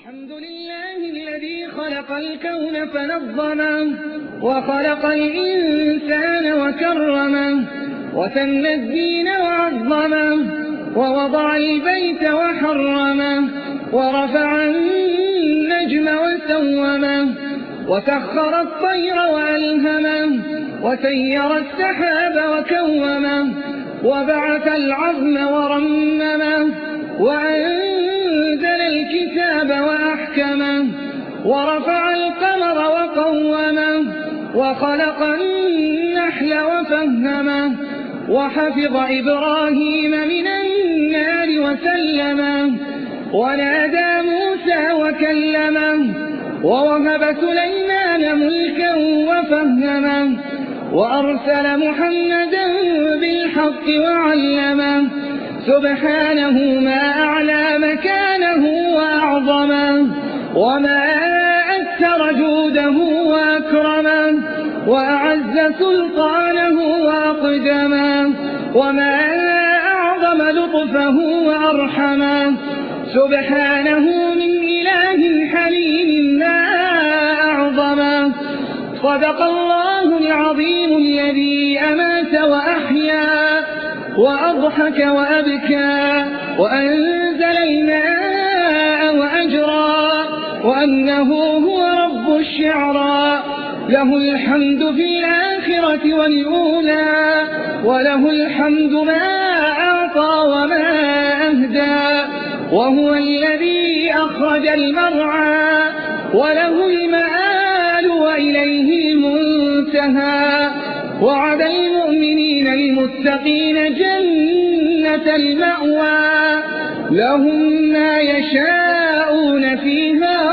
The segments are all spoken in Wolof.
الحمد لله الذي خلق الكون فنظمه وخلق الإنسان وكرمه وثنى الدين وعظمه ووضع البيت وحرمه ورفع النجم وسومه وسخر الطير وألهمه وسير السحاب وكومه وبعث العظم ورممه وأنزل الكتاب وأحكمه ورفع القمر وقومه وخلق النحل وفهمه وحفظ إبراهيم من النار وسلمه ونادى موسى وكلمه ووهب سليمان ملكا وفهمه وأرسل محمدا بالحق وعلمه سبحانه ما أعلى مكانه وأعظمه وما أكثر جوده وأكرمه وأعز سلطانه وأقدمه وما أعظم لطفه وأرحمه سبحانه من إله حليم ما أعظمه صدق الله العظيم الذي أمات وأحيا وأضحك وأبكى وأنزل الماء وأجرى وأنه هو رب الشعرى له الحمد في الآخرة والأولى وله الحمد ما أعطى وما أهدى وهو الذي أخرج المرعى وله المآل وإليه المنتهى وعد المؤمنين المتقين جنة المأوى لهم ما يشاءون فيها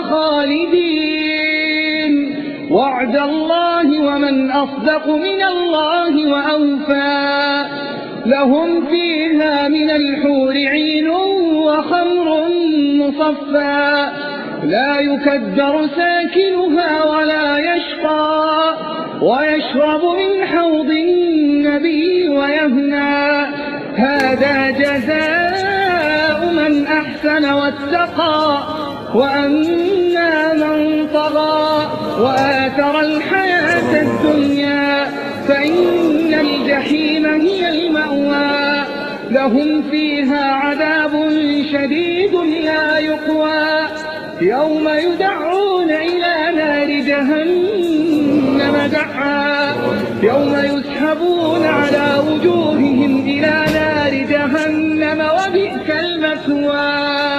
خالدين وعد الله ومن أصدق من الله وأوفى لهم فيها من الحور عين وخمر مصفى لا يكدر ساكنها ولا يشقى ويشرب من حوض النبي ويهنى هذا جزاء من أحسن واتقى وأما من طغى وآثر الحياة الدنيا فإن الجحيم هي المأوى لهم فيها عذاب شديد لا يقوى يوم يدعون إلى نار جهنم دعا يوم يسحبون على وجوههم إلى نار جهنم وبئس المثوى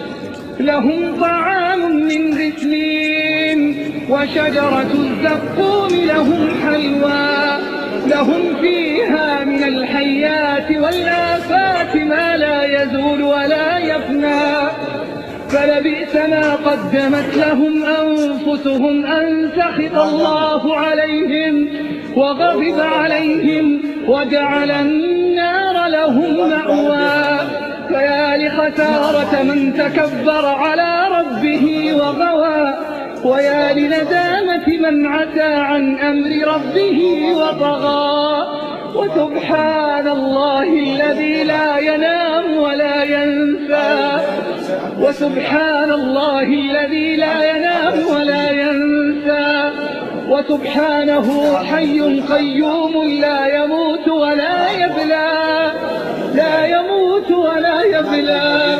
لهم طعام من غسلين وشجرة الزقوم لهم حلوى لهم فيها من الحيات والآفات ما لا يزول ولا يفنى فلبئس ما قدمت لهم أنفسهم أن سخط الله عليهم وغضب عليهم وجعل النار لهم مأوى فيا لخسارة من تكبر على ربه وغوى ويا لندامة من عتى عن أمر ربه وطغى وسبحان الله الذي لا ينام ولا ينسى وسبحان الله الذي لا ينام ولا ينسى وسبحانه حي قيوم لا يموت ولا يبلى لا يموت ولا يبلى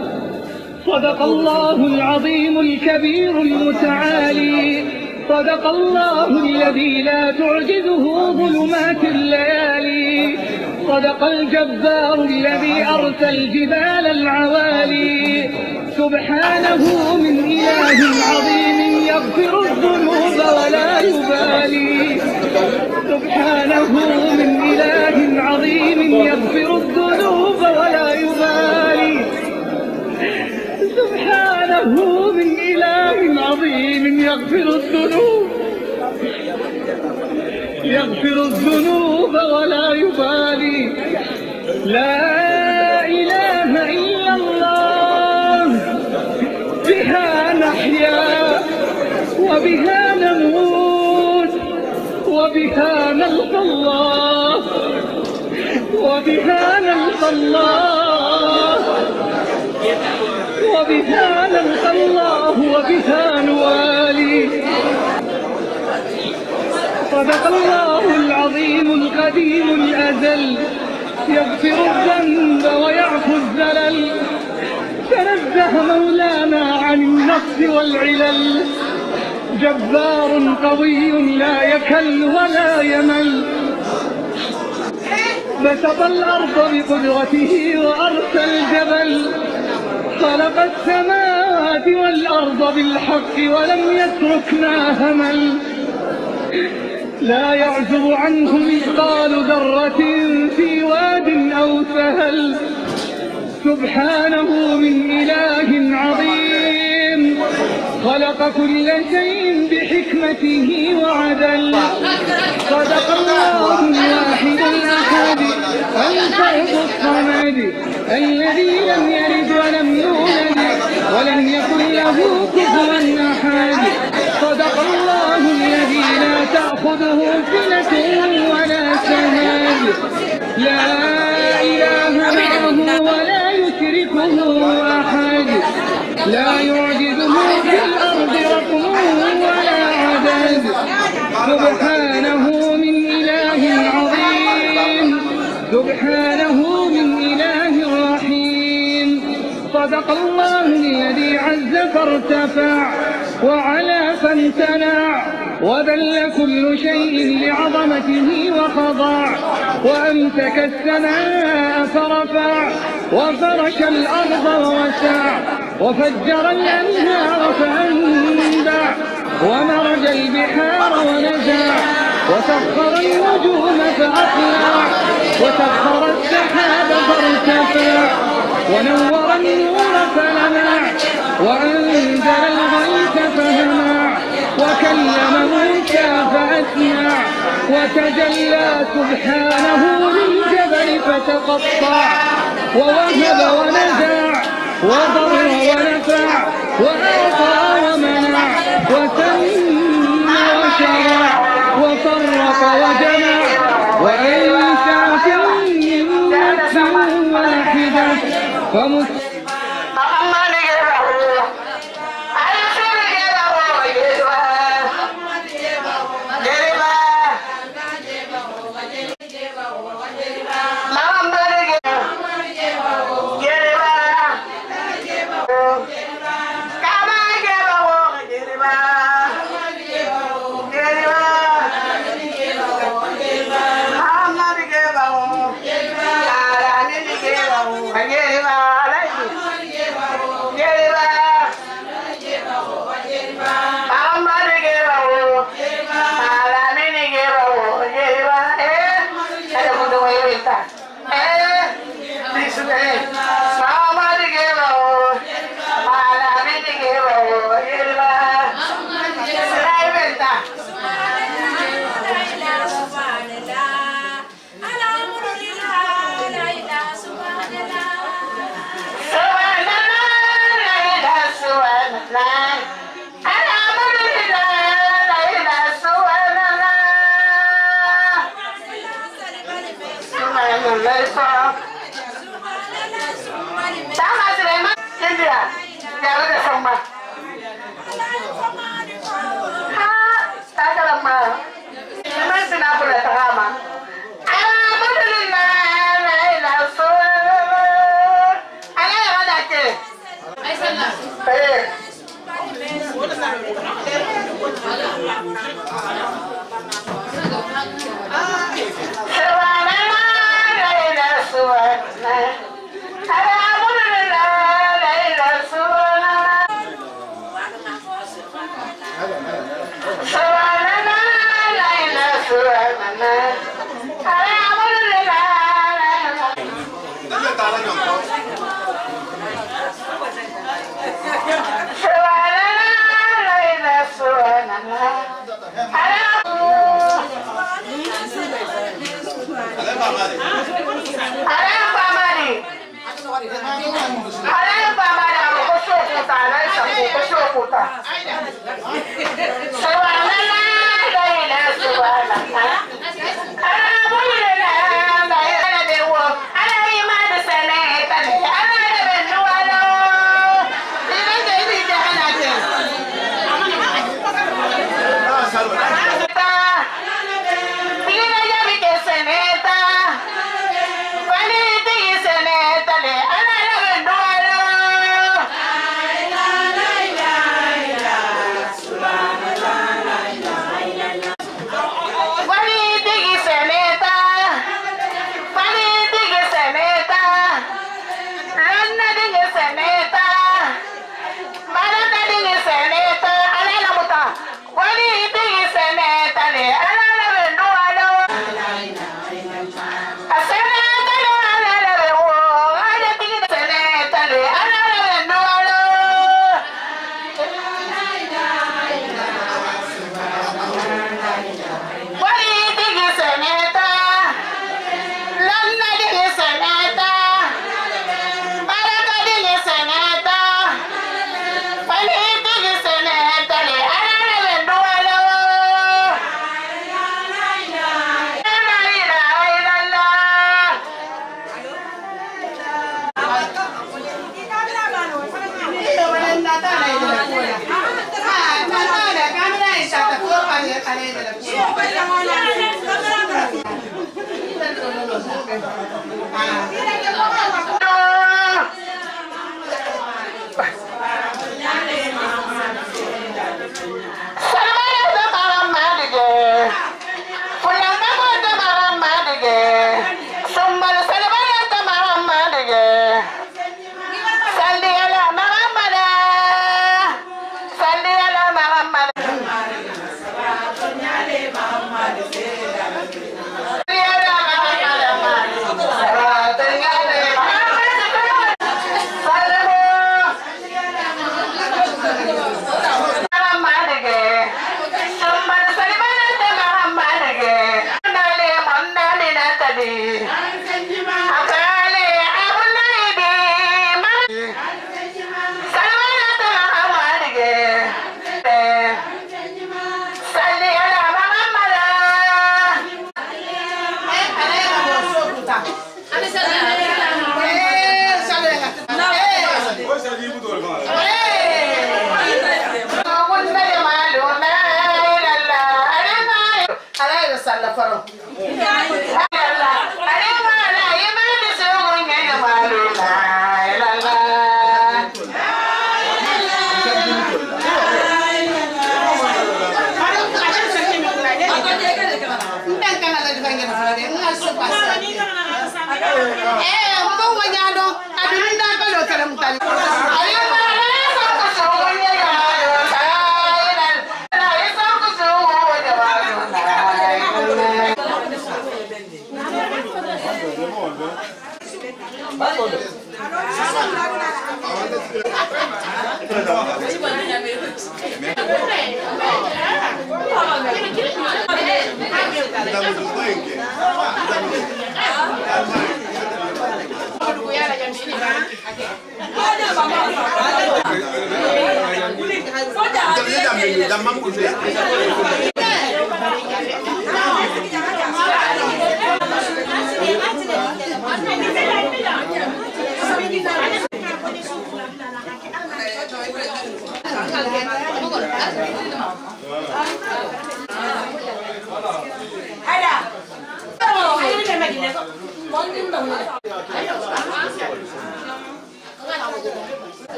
صدق الله العظيم الكبير المتعالي صدق الله الذي لا تعجزه ظلمات الليالي صدق الجبار الذي أرسى الجبال العوالي سبحانه من إله عظيم يغفر الذنوب ولا يبالي سبحانه من إله عظيم يغفر الذنوب ولا يبالي سبحانه من إله عظيم يغفر الذنوب ولا يبالي لا إله إلا الله بها نحيا وبها نموت وبها نلقى الله وبها نلقى الله صدق الله العظيم القديم الأزل، يغفر الذنب ويعفو الزلل. تنزه مولانا عن النقص والعلل، جبار قوي لا يكل ولا يمل. بسط الأرض بقدرته وأرسى الجبل، خلق السماوات والأرض بالحق ولم يتركنا همل. لا يعزب عنه مثقال ذرة في واد أو سهل، سبحانه من إله عظيم، خلق كل شيء بحكمته وعدل. صدق الله الواحد الأحد الفرد الصمد، الذي لم يلد ولم يولد ولم يكن له كفوا أحد. صدق الله الذي لا تأخذه سنة ولا سماد، لا إله معه ولا يشركه أحد، لا يعجزه في الأرض رقم ولا عدد. سبحانه من إله عظيم، سبحانه من إله رحيم. صدق الله الذي عز فارتفع وعلا فامتنع، وذل كل شيء لعظمته وخضع، وأمسك السماء فرفع وفرش الأرض ووسع، وفجر الأنهار فأنبع ومرج البحار ونزع، وسخر النجوم فأطلع وسخر السحاب فارتفع، ونور النور فلمع وأنزل الغيث فهمع، وكلم موسى فأسمع، وتجلى سبحانه للجبل فتقطع، ووهب ونزع وضر ونفع، وأعطى ومنع، وسمى وشرع، وفرق وجمع، وأنشأ في نفس واحدة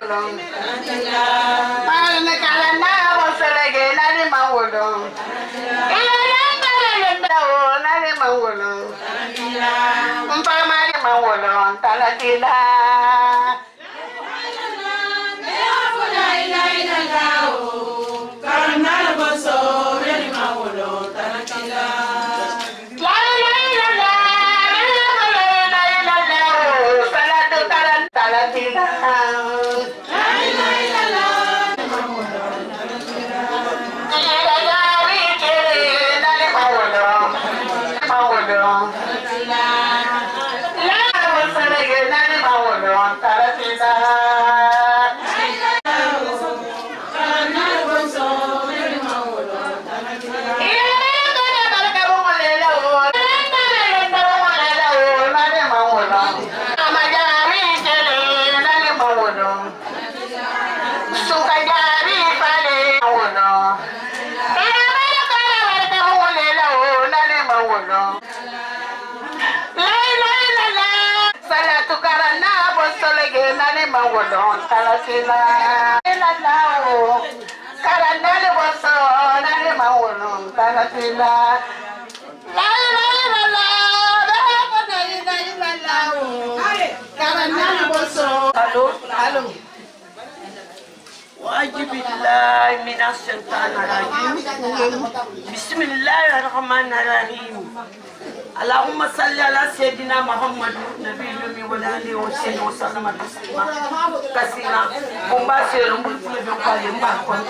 واجب الله من الشيطان الرجيم بسم الله الرحمن الرحيم اللهم صل على سيدنا محمد نبي الأمي وآله وصحبه وسلم تسليما كثيرا ومباشر ملك بقال ما كنت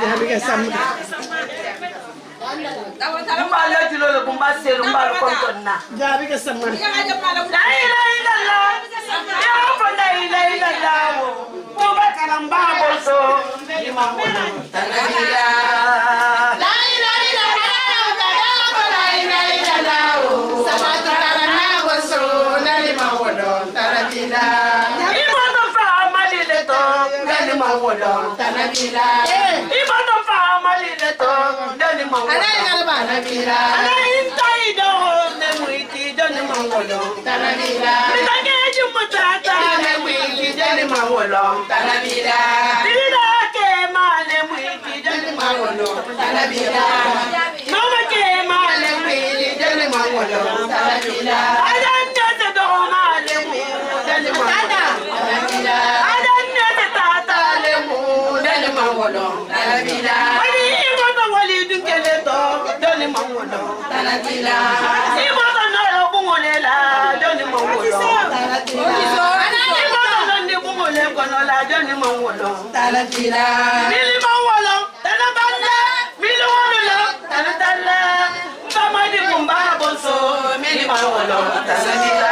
Mba la julo le mba selu mba kontonna. Jabi ke samman. La ilaha illallah. Ya fa la ilaha illallah. Mba karamba boso. Imam boso. Tanabila. La ilaha illallah. La ilaha illallah. Sabatu karana boso. Nali mawodo. Tanabila. Iboto fa amali leto. Nali mawodo. Tanabila. Iboto fa amali leto. Nali mawodo. Tanabila. Ana intaido ne muiti doni mawodo. Tanabila. Mitake jumutata ne muiti doni mawodo. Tanabila. Tira ke ma ne muiti doni mawodo. Tanabila. Mama ke ma ne muiti doni mawodo. Tanabila. Adanya te do ma ne muiti doni mawodo. Tanabila. Adanya te tata ne muiti doni mawodo. Tanabila. Wali imoto wali dunkele to doni mawodo. Tanabila. Imoto noro bungolela doni mawodo. Imoto nandi bungole kono la doni mawodo. Tanabila. Mili mawolo tana banda mili wolo tana tala kama di kumba bonso mili mawolo tana dila.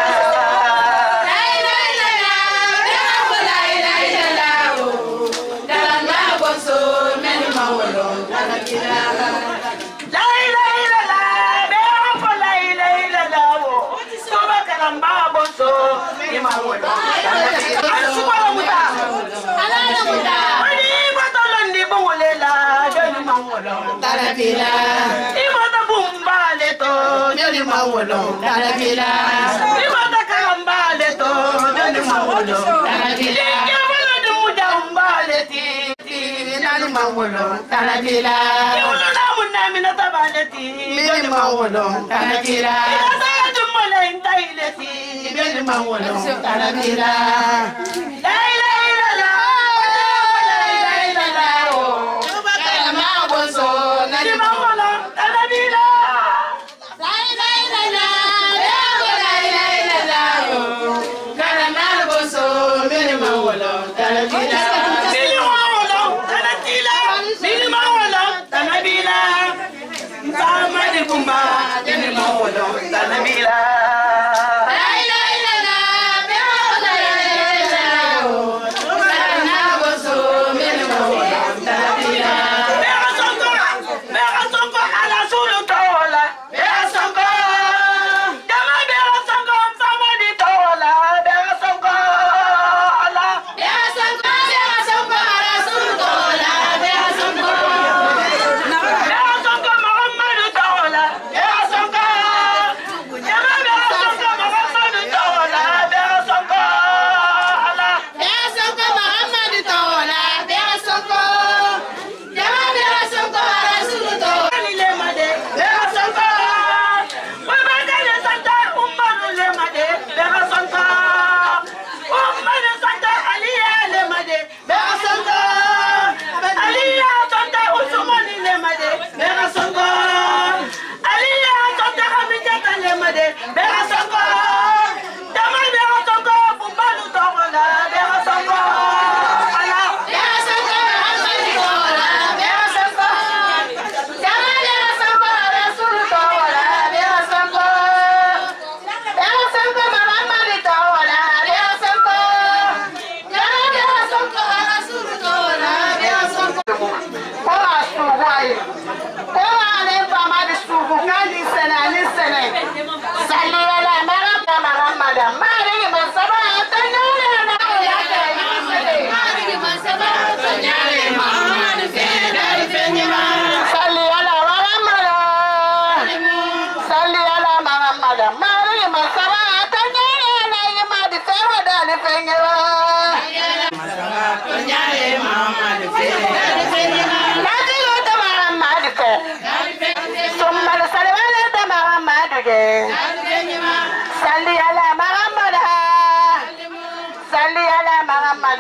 Tanabila. Ibota bumba leto joni mawolo. Tanabila. Ibota karamba leto joni mawolo. Tanabila. Ikebolo de muda umba leti nani mawolo. Tanabila. Iwolo na munna mina tabaleti joni mawolo. Tanabila. Ila jumole intai leti joni mawolo. Tanabila. La ilaha illallah. La ilaha illallah. Nani mawolo. Tanabila. La ilaha illallah.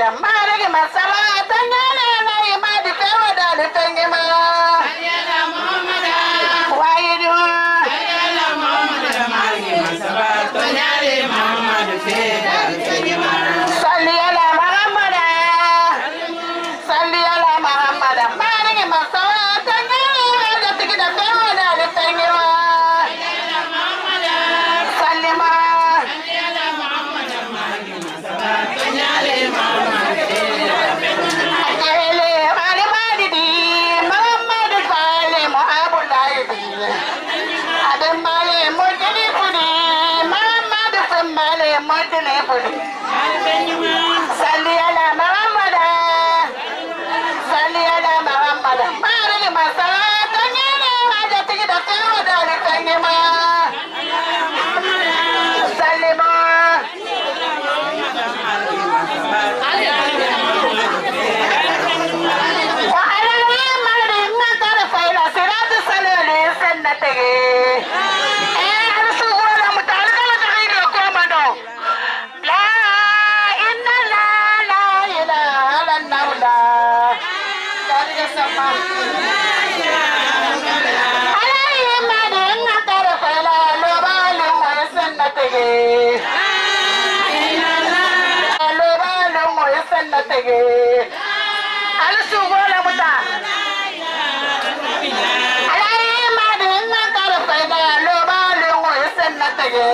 Muhammad Marigi Masala Tanyale Naima di Fewada di Tengima Ayala Muhammad Waidu Ayala Muhammad Marigi Masala Tanyale Muhammad Fewada di Tengima Salli ala Muhammad Salli ala Muhammad Marigi Masala Tanyale di Fewada di Tengima Ayala Muhammad Sallima Salli ala Muhammad Salli ala Muhammad Marigi Masala Tanyale Raja Tigida Fewada di Tengima Sallima وعلى الإيمان نتر فإلى صراط سلالي سنته أرسل ولا متعلق لتغيير الكومدو لا إن لا إله إلا الله ذلك سمع على الإيمان نتر فإلى لبال وسنته لبال وسنته Al-Sugola Muta Alai Madin Tarafada Loba Lungo Senatage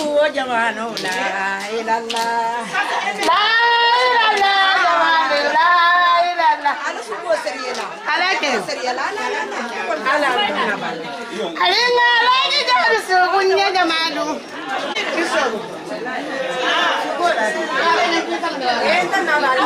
jamanu la ilallah la ilallah jamanu la ilallah ala subo seriela ala ke seriela ala alinga la ji jaru subunya jamanu kiso enta na la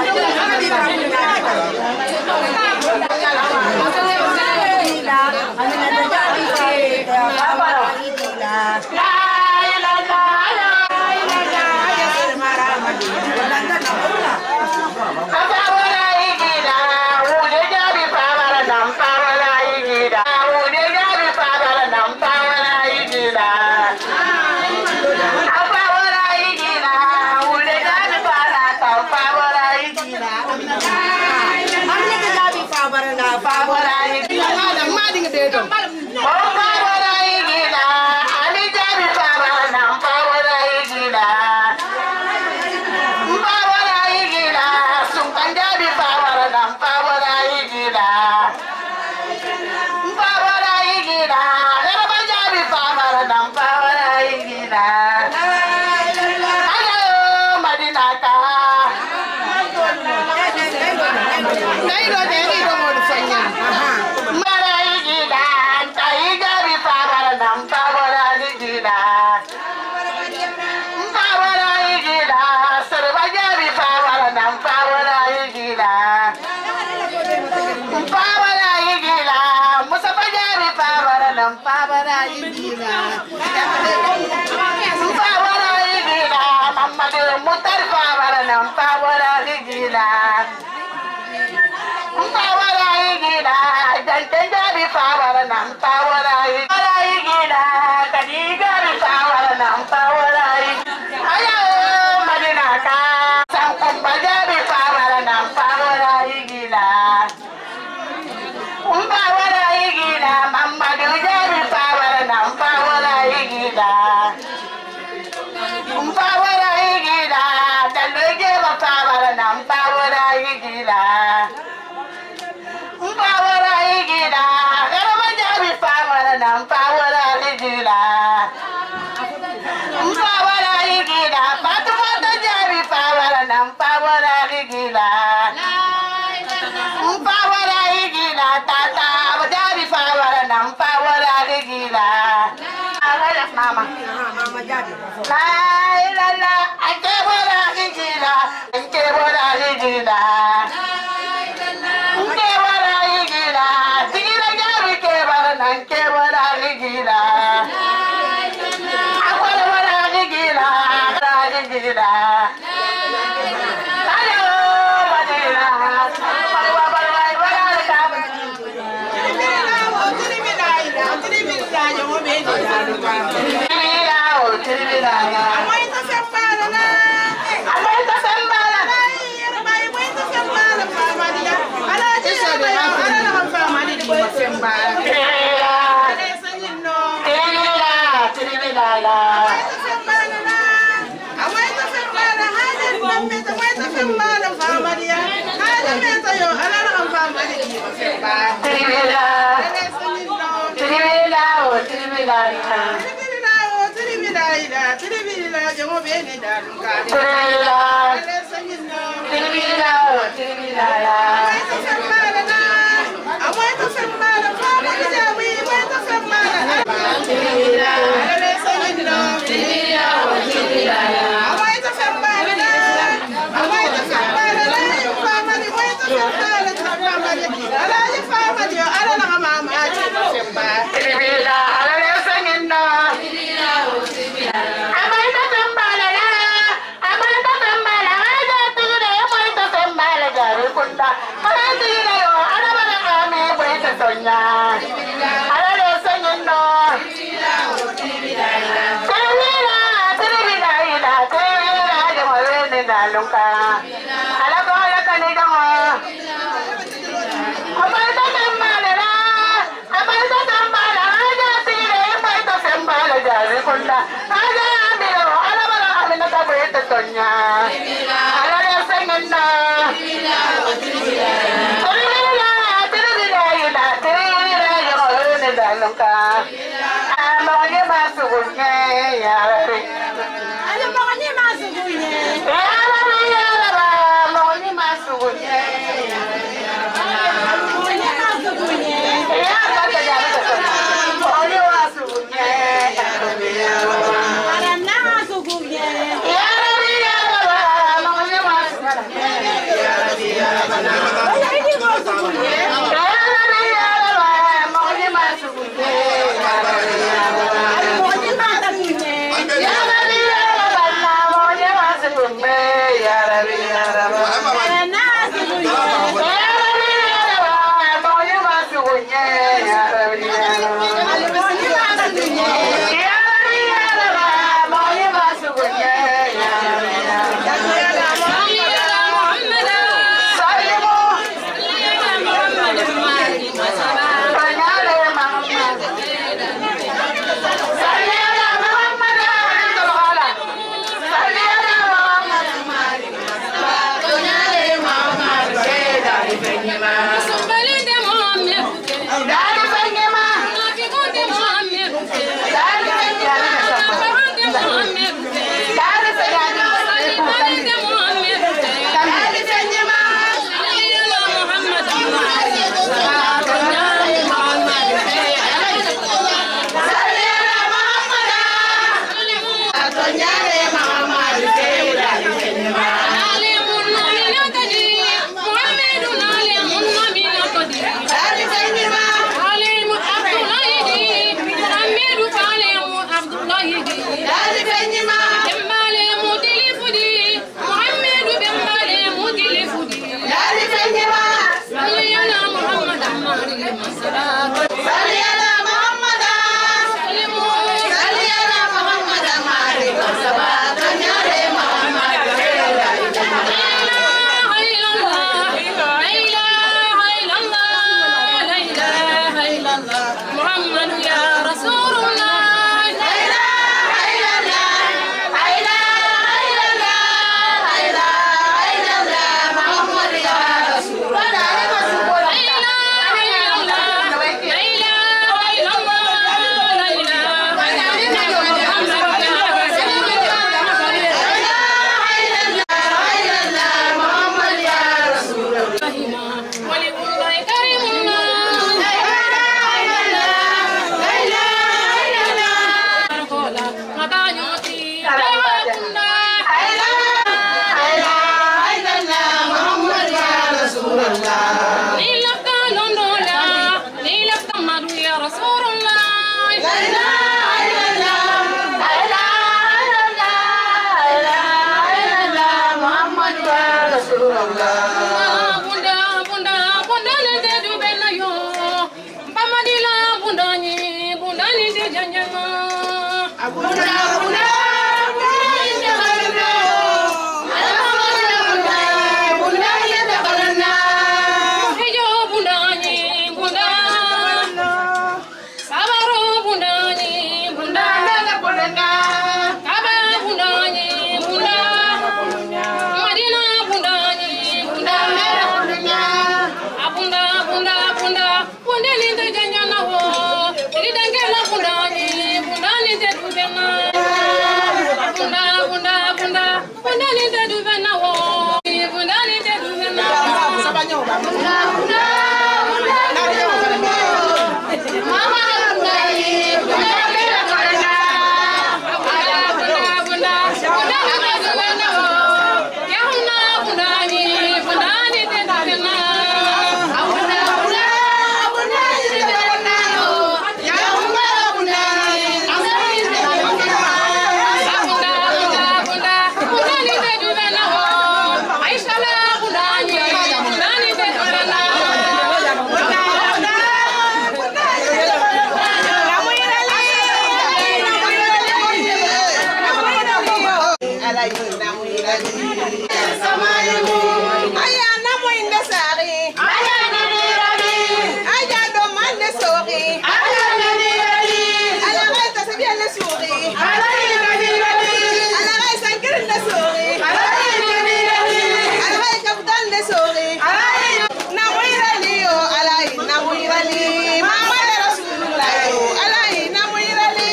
Alai,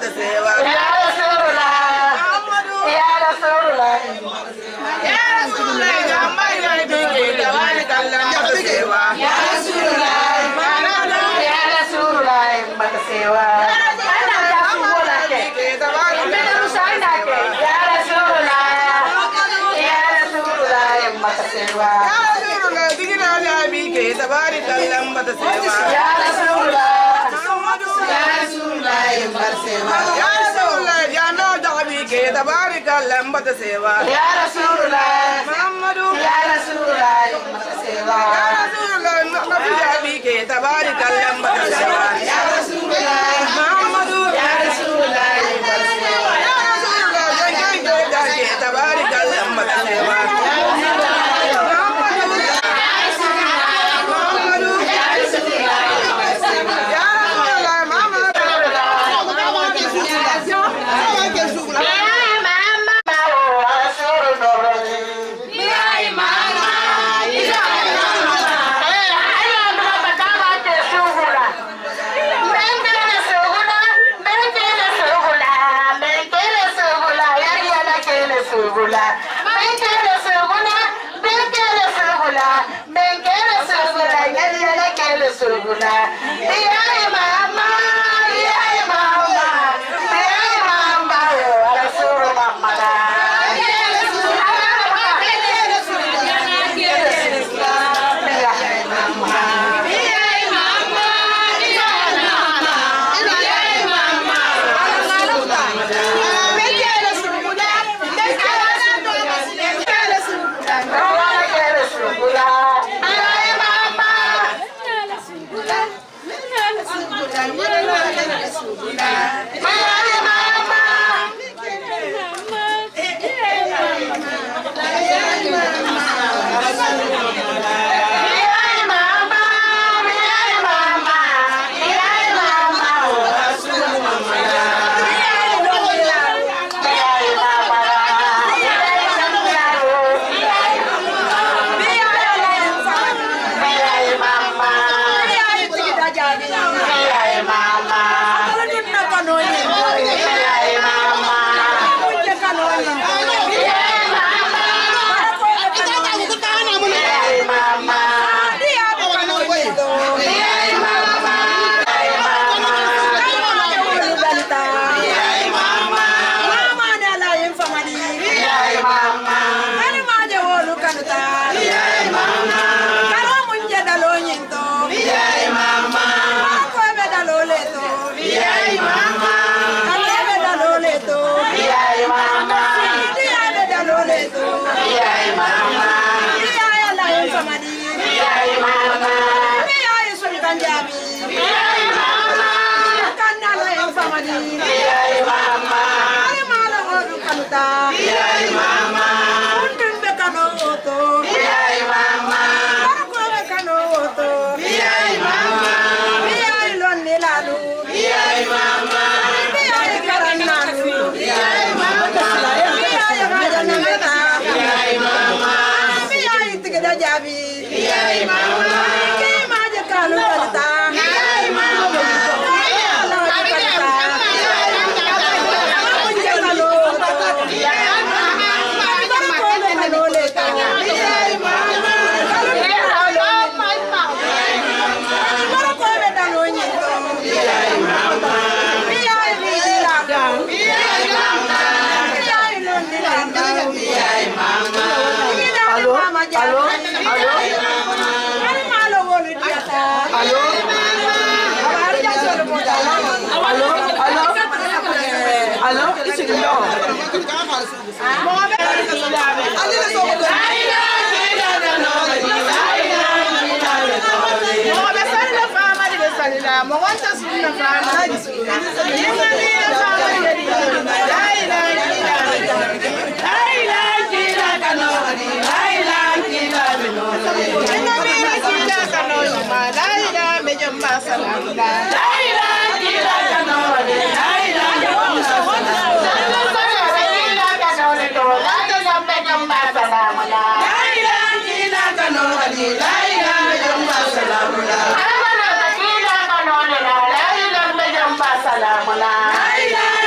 sewa. Ya Rasulullah. Ya Rasulullah. Ya Rasulullah, jamai lai bike tabari kallam bata sewa. Ya Rasulullah. Ya Rasulullah bata sewa. Ana ta subola ke. Amena rusaina ke. Ya Rasulullah. Ya Rasulullah bata sewa. Ya Rasulullah, digina lai bike tabari kallam bata sewa. Ya Rasulullah. Ya Rasulullah bata sewa. Ya Rasulullah, jano jabi ke tabari kallam bata sewa. Ya Rasulullah. Muhammadu. Ya Rasulullah bata sewa. Ya Rasulullah, nabi jabi ke tabari kallam bata sewa. Ya Rasulullah Muhammadu. Ya Rasulullah bata sewa. Ya Rasulullah, jangan ke tabari kallam bata sewa. Salamullah.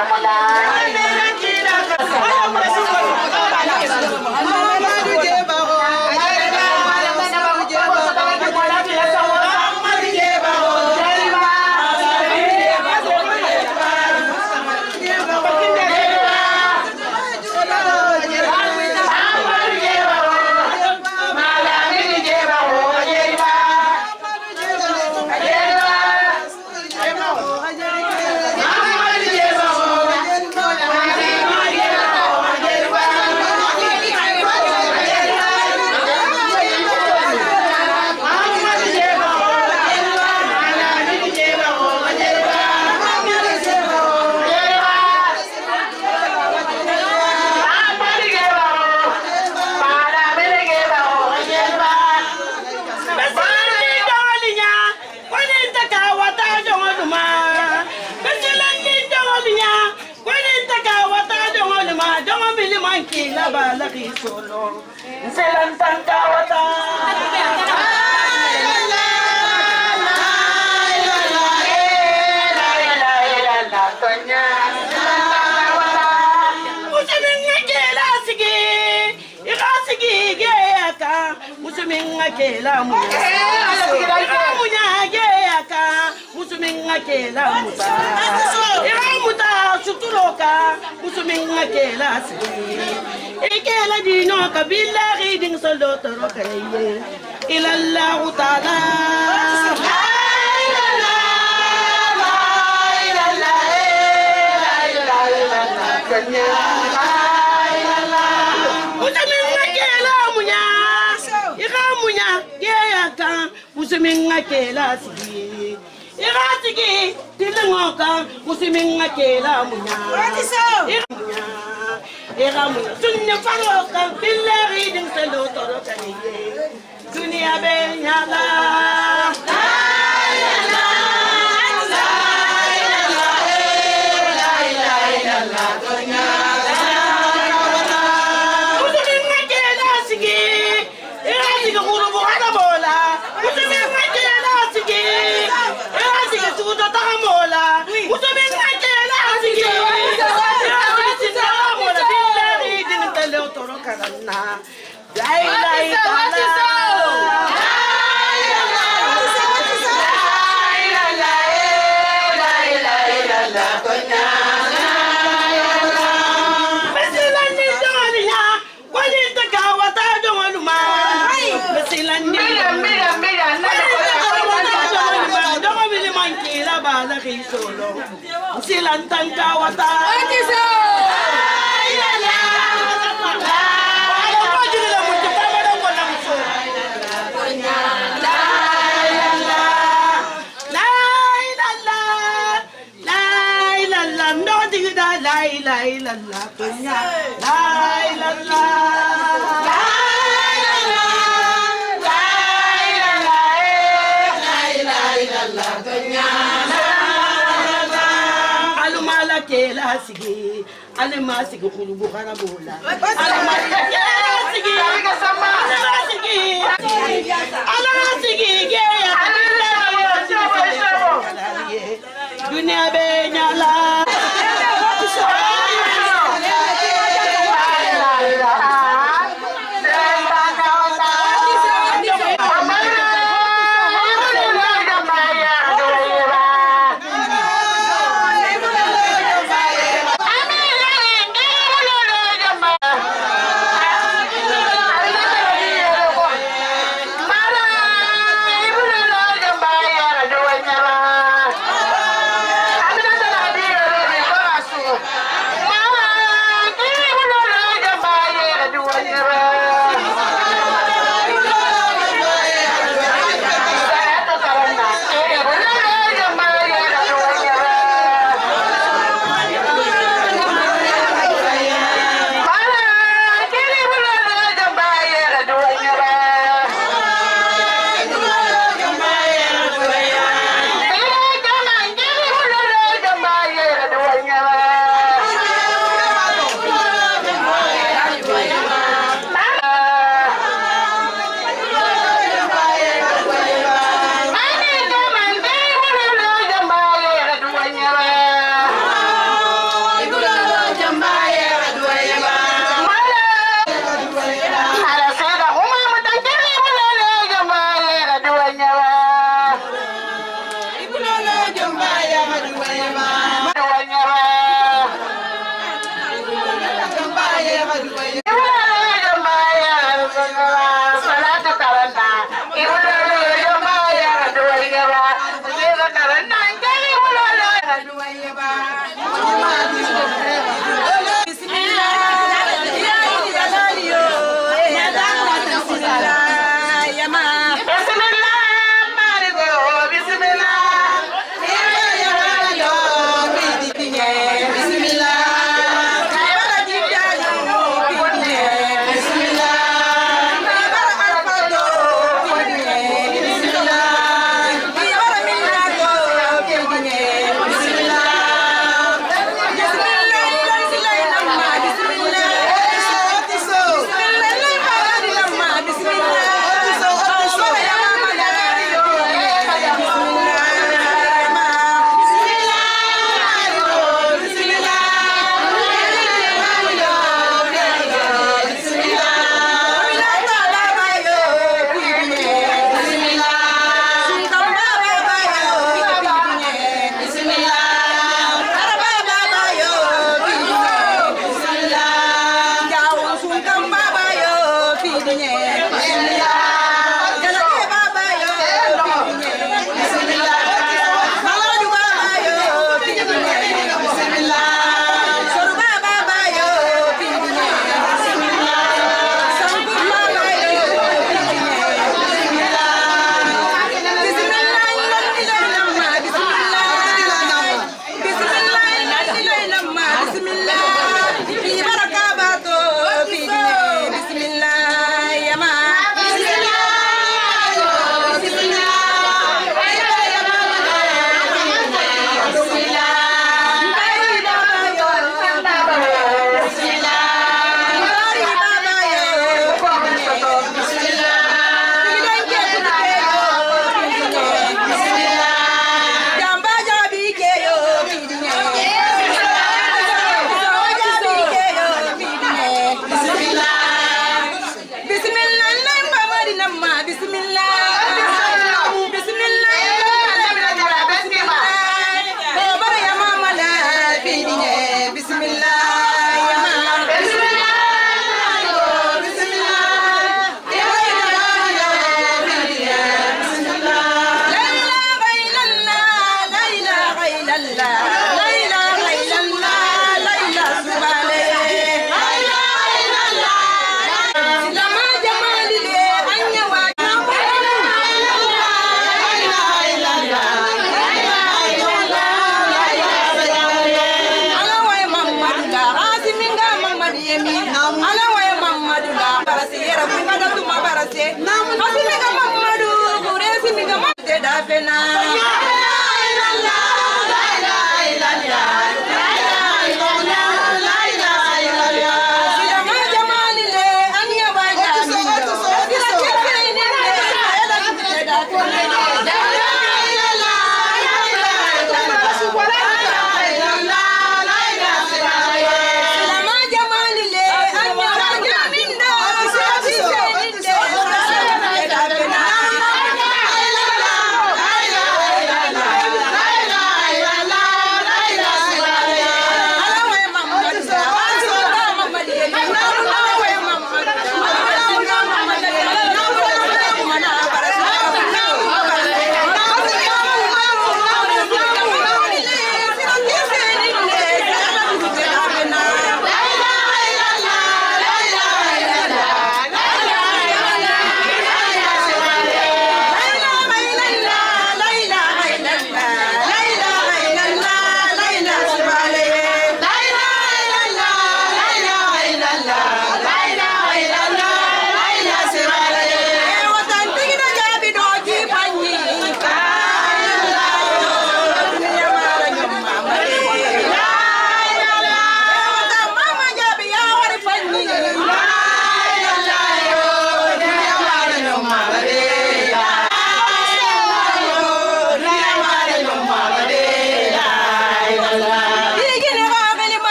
I'm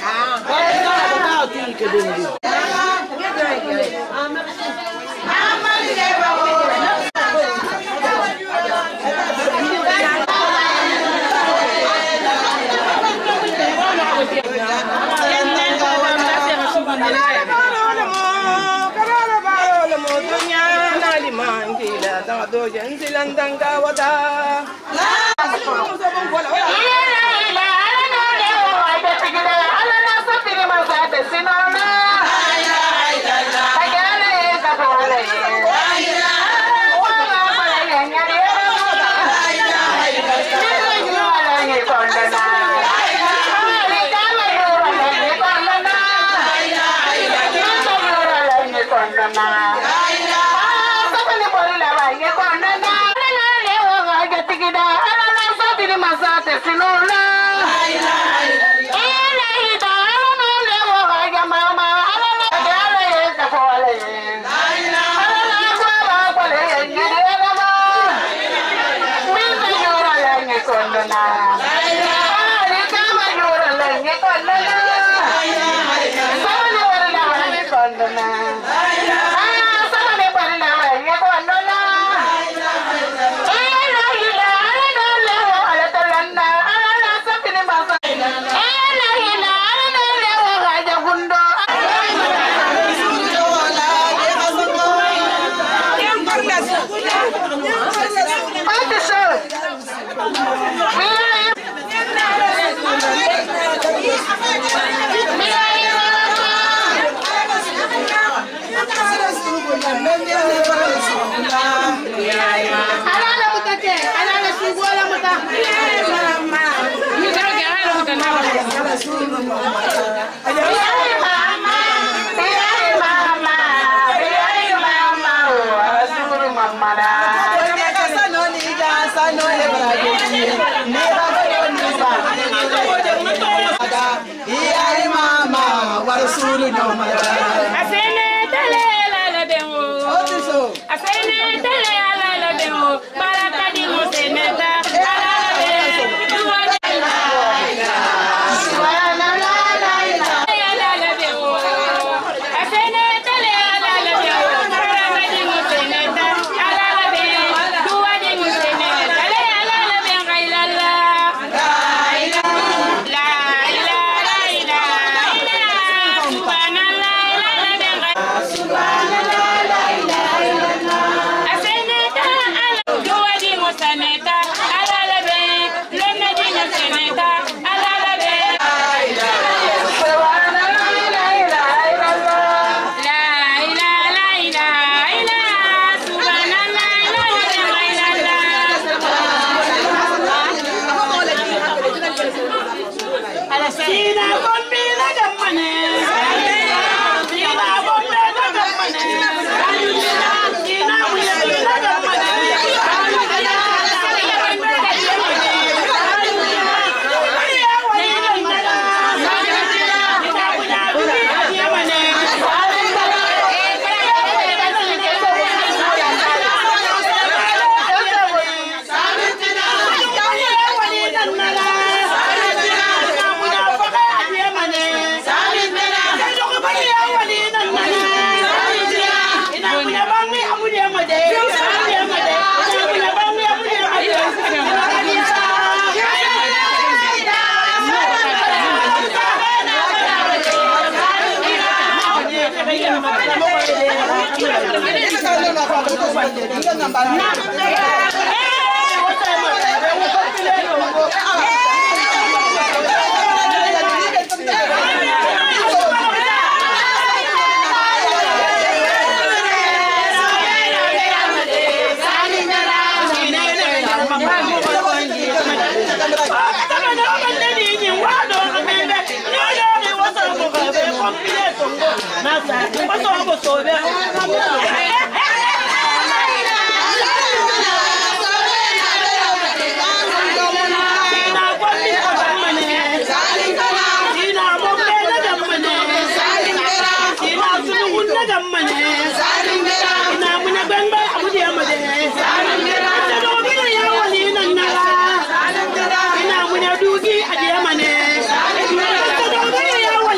Ina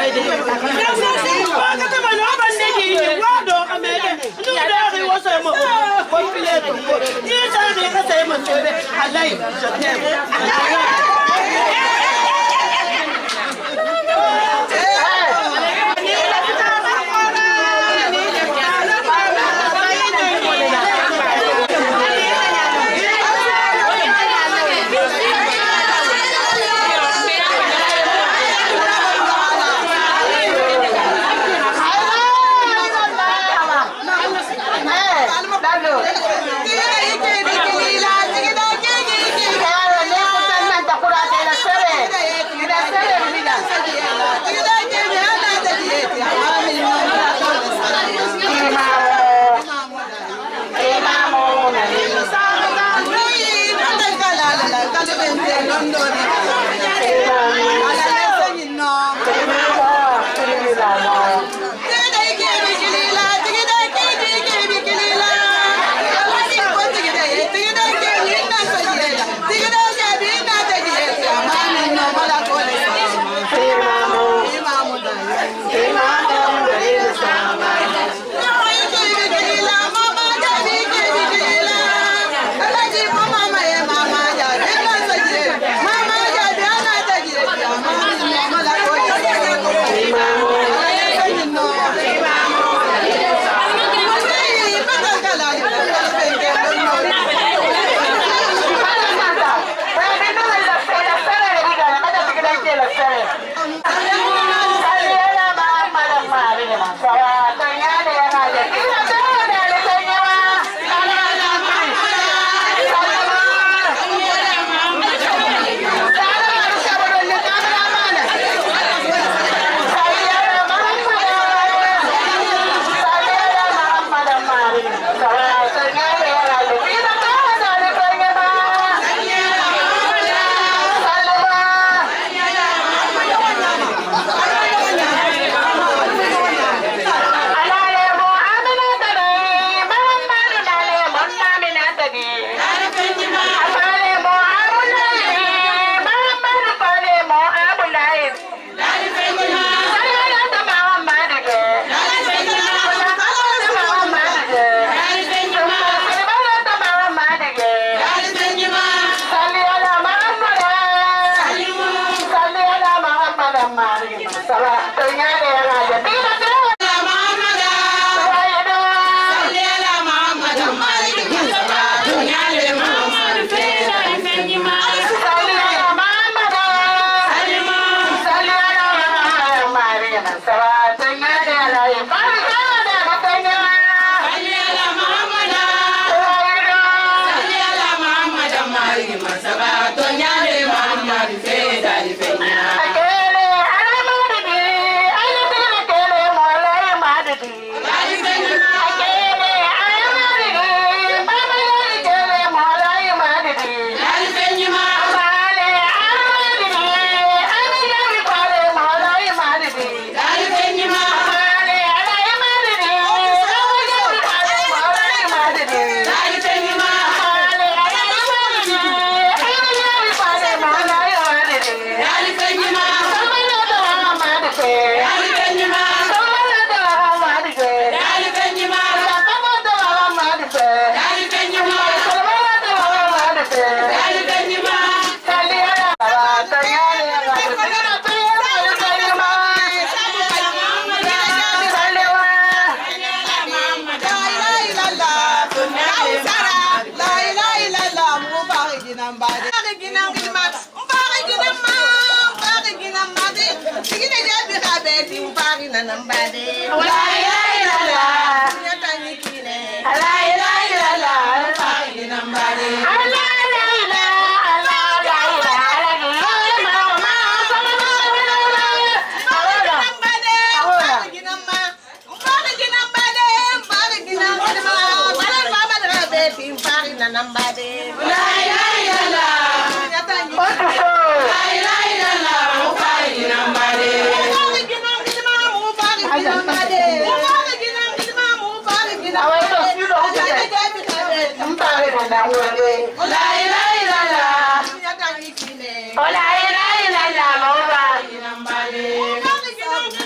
Hola,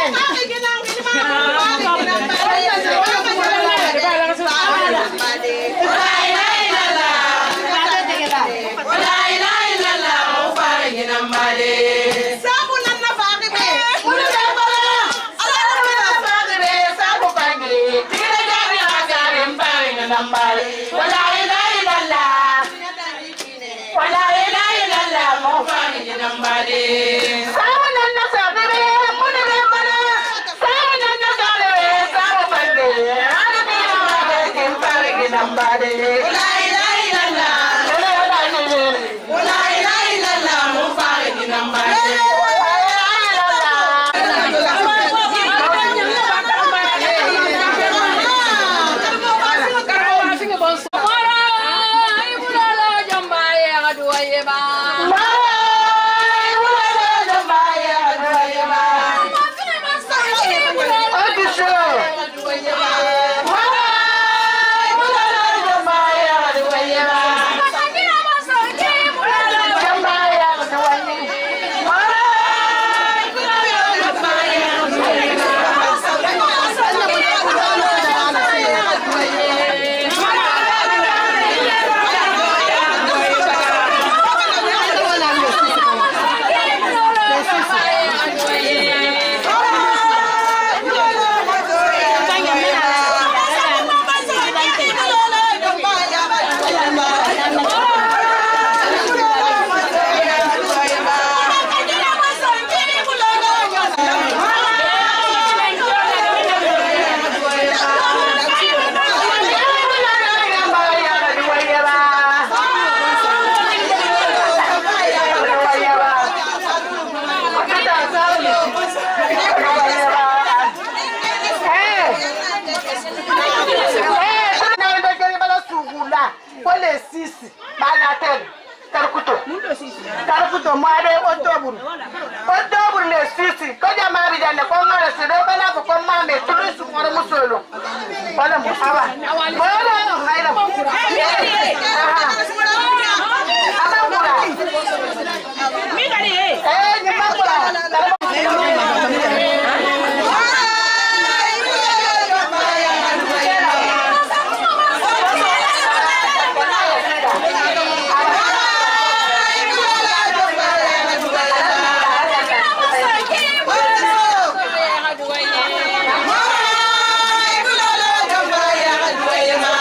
Yeah.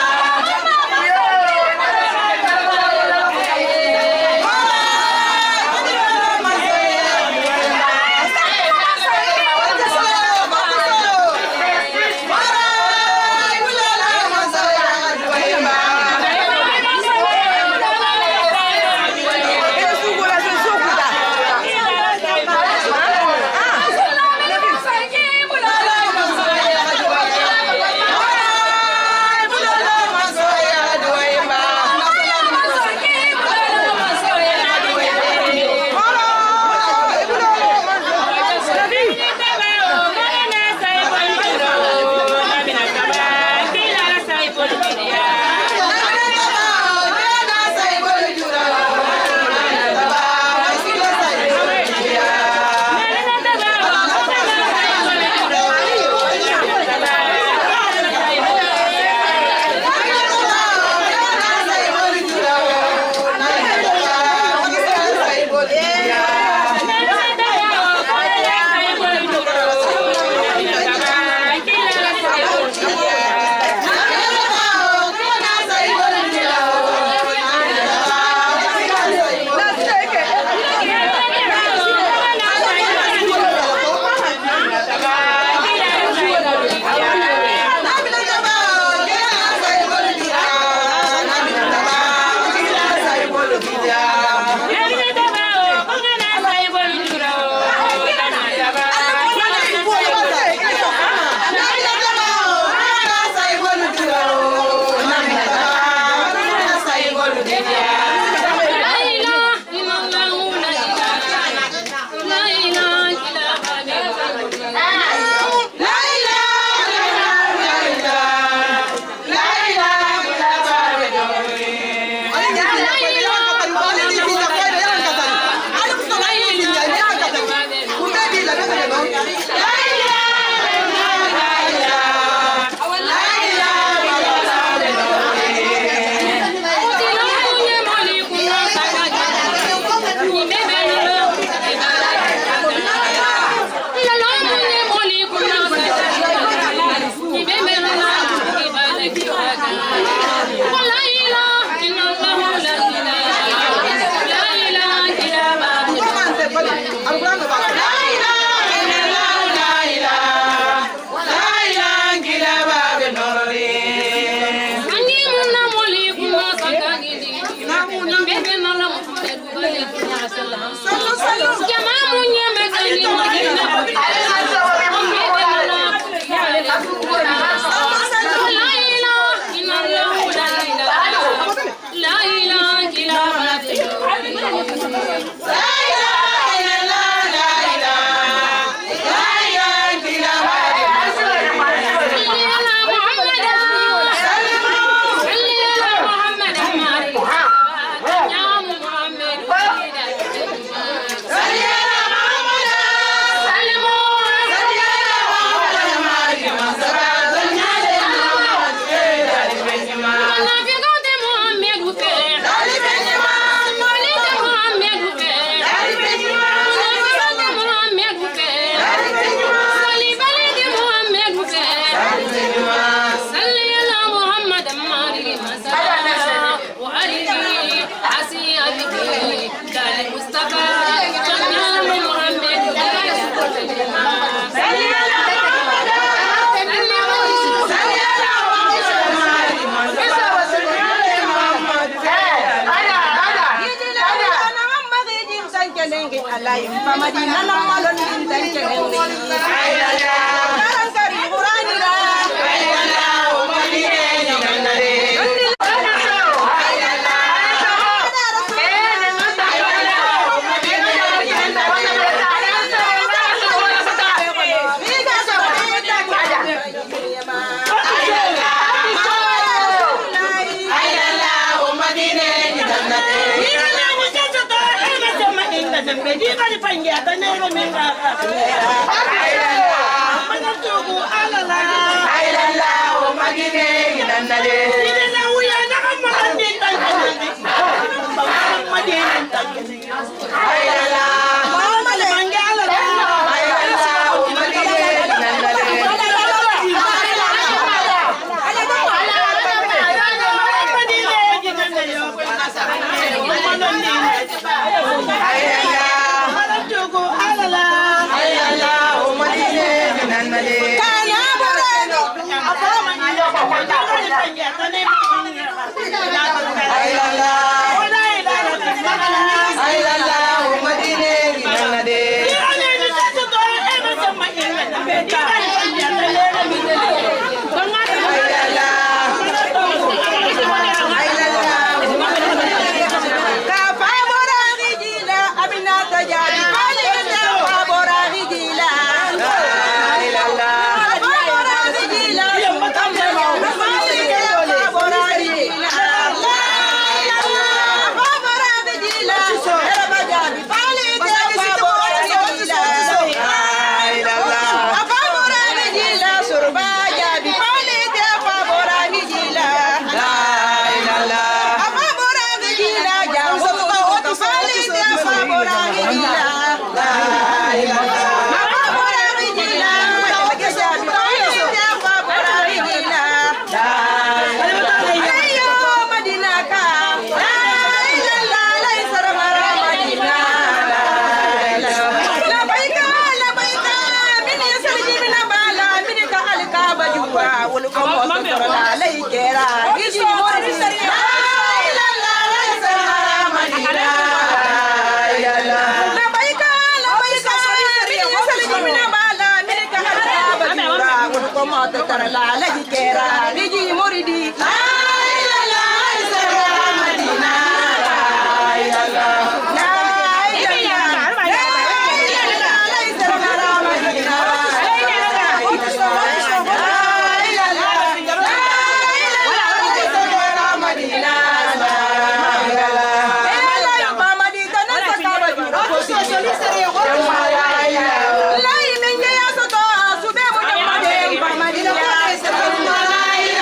La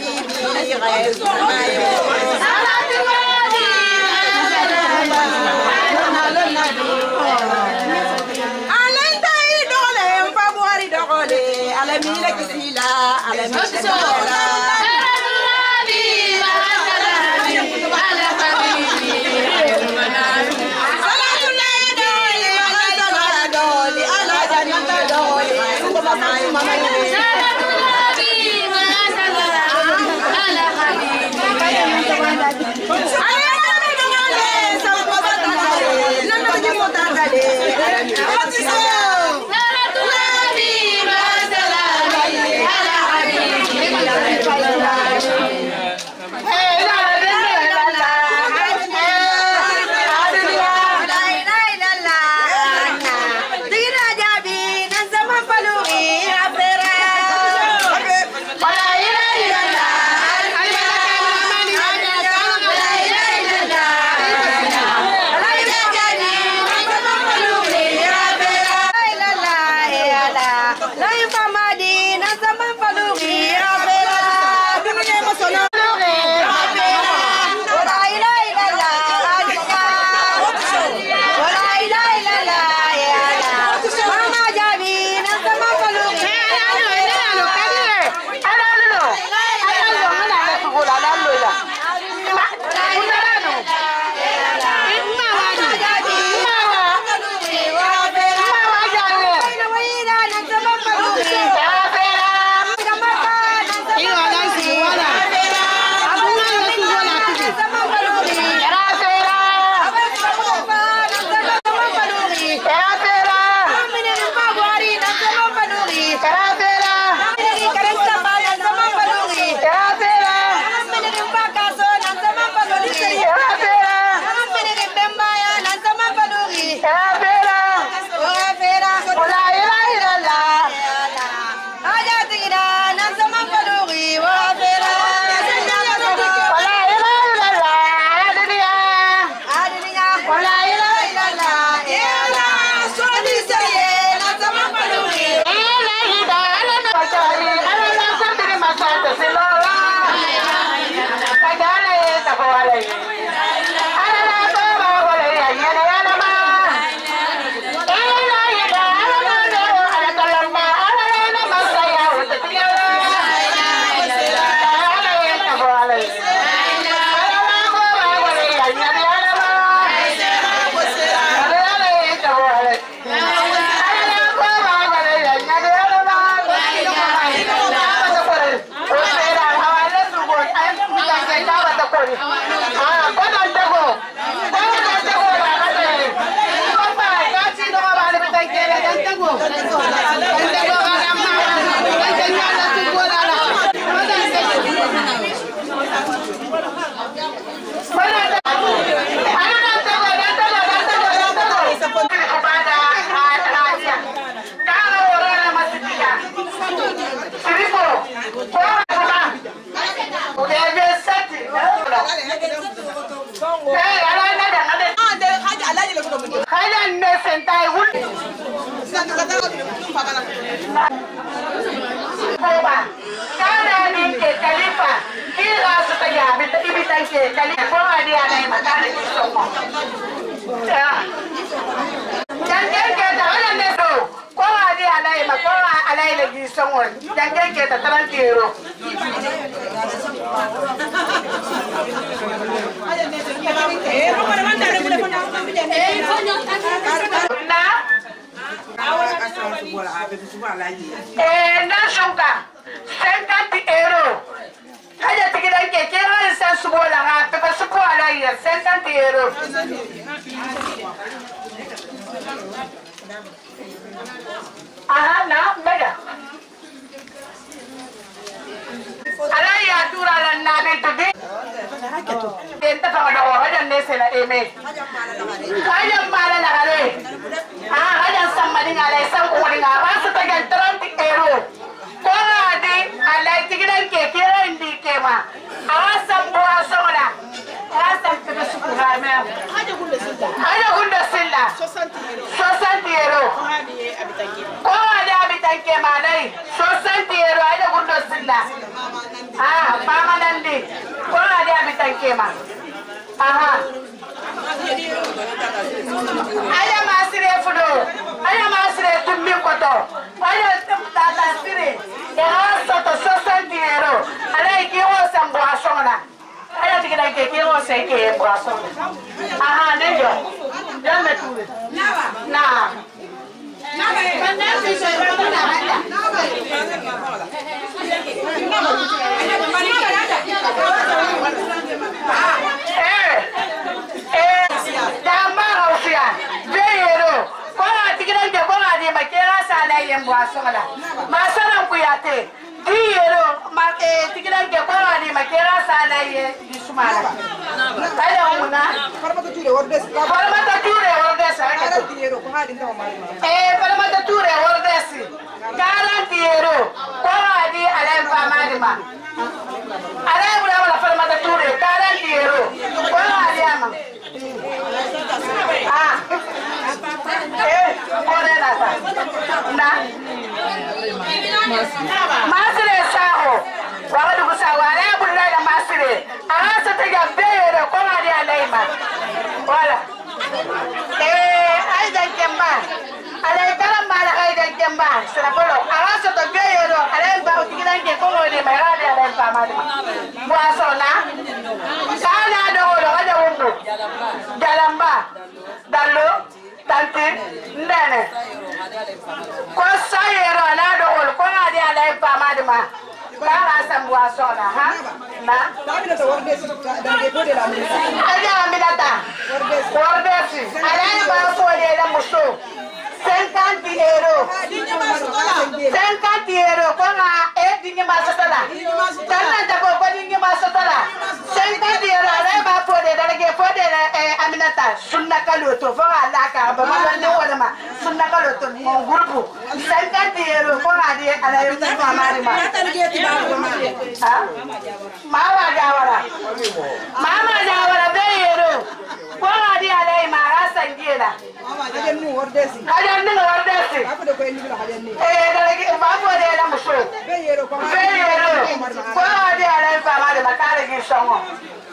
حبيبي غير ما يموت على ميلك سيلا على ميلك سيلا Mama Nandi. Kona dia bitan kema. Aya masire fudo. Aya masire tumbi koto. Aya tata sire. Ya soto 60 euro. Ala ikiwo sambwa sona. Aya tikida ikiwo seke mbwa sona. Ndio. Jambe tu. Na. Masaran kuyate diero tikiran ke ko ani makera sana ye disumala kaya umuna farmata ture wordes farmata ture wordes garantiero ko ani alai famadima alai bula wala farmata ture garantiero ko ani ama Masire saho wala kusawala bulla da masire asa ta gabere ko ngadi alaima wala aidan kemba alai karam mala aidan kemba sarapolo asa to geyero alai ba utigidan ke ko ngodi mai radi alai ba mali buaso na sana do ada wumbu jalamba dallo tanti ndene ko sayero na do ko ngadi alai ba mali ma Kara sambua sona na tabina to worde da de pode la minata aja minata worde si alai ba pode la muso 50 euro 50 euro ko nga dingi masotola tanna da ko dingi masotola 50 euro alai ba pode da ge pode aminata sunna kaloto fo ala ka ba ma ne wala ma sunna kaloto mo grupu 50 euro ko nga di alai ba mari ma Mama Jawara Bayero. What are the Alay Maras and Gila? I didn't know what this is. I don't know what this is. I put a penny in the Bayero. What are the Alay Family Macari song?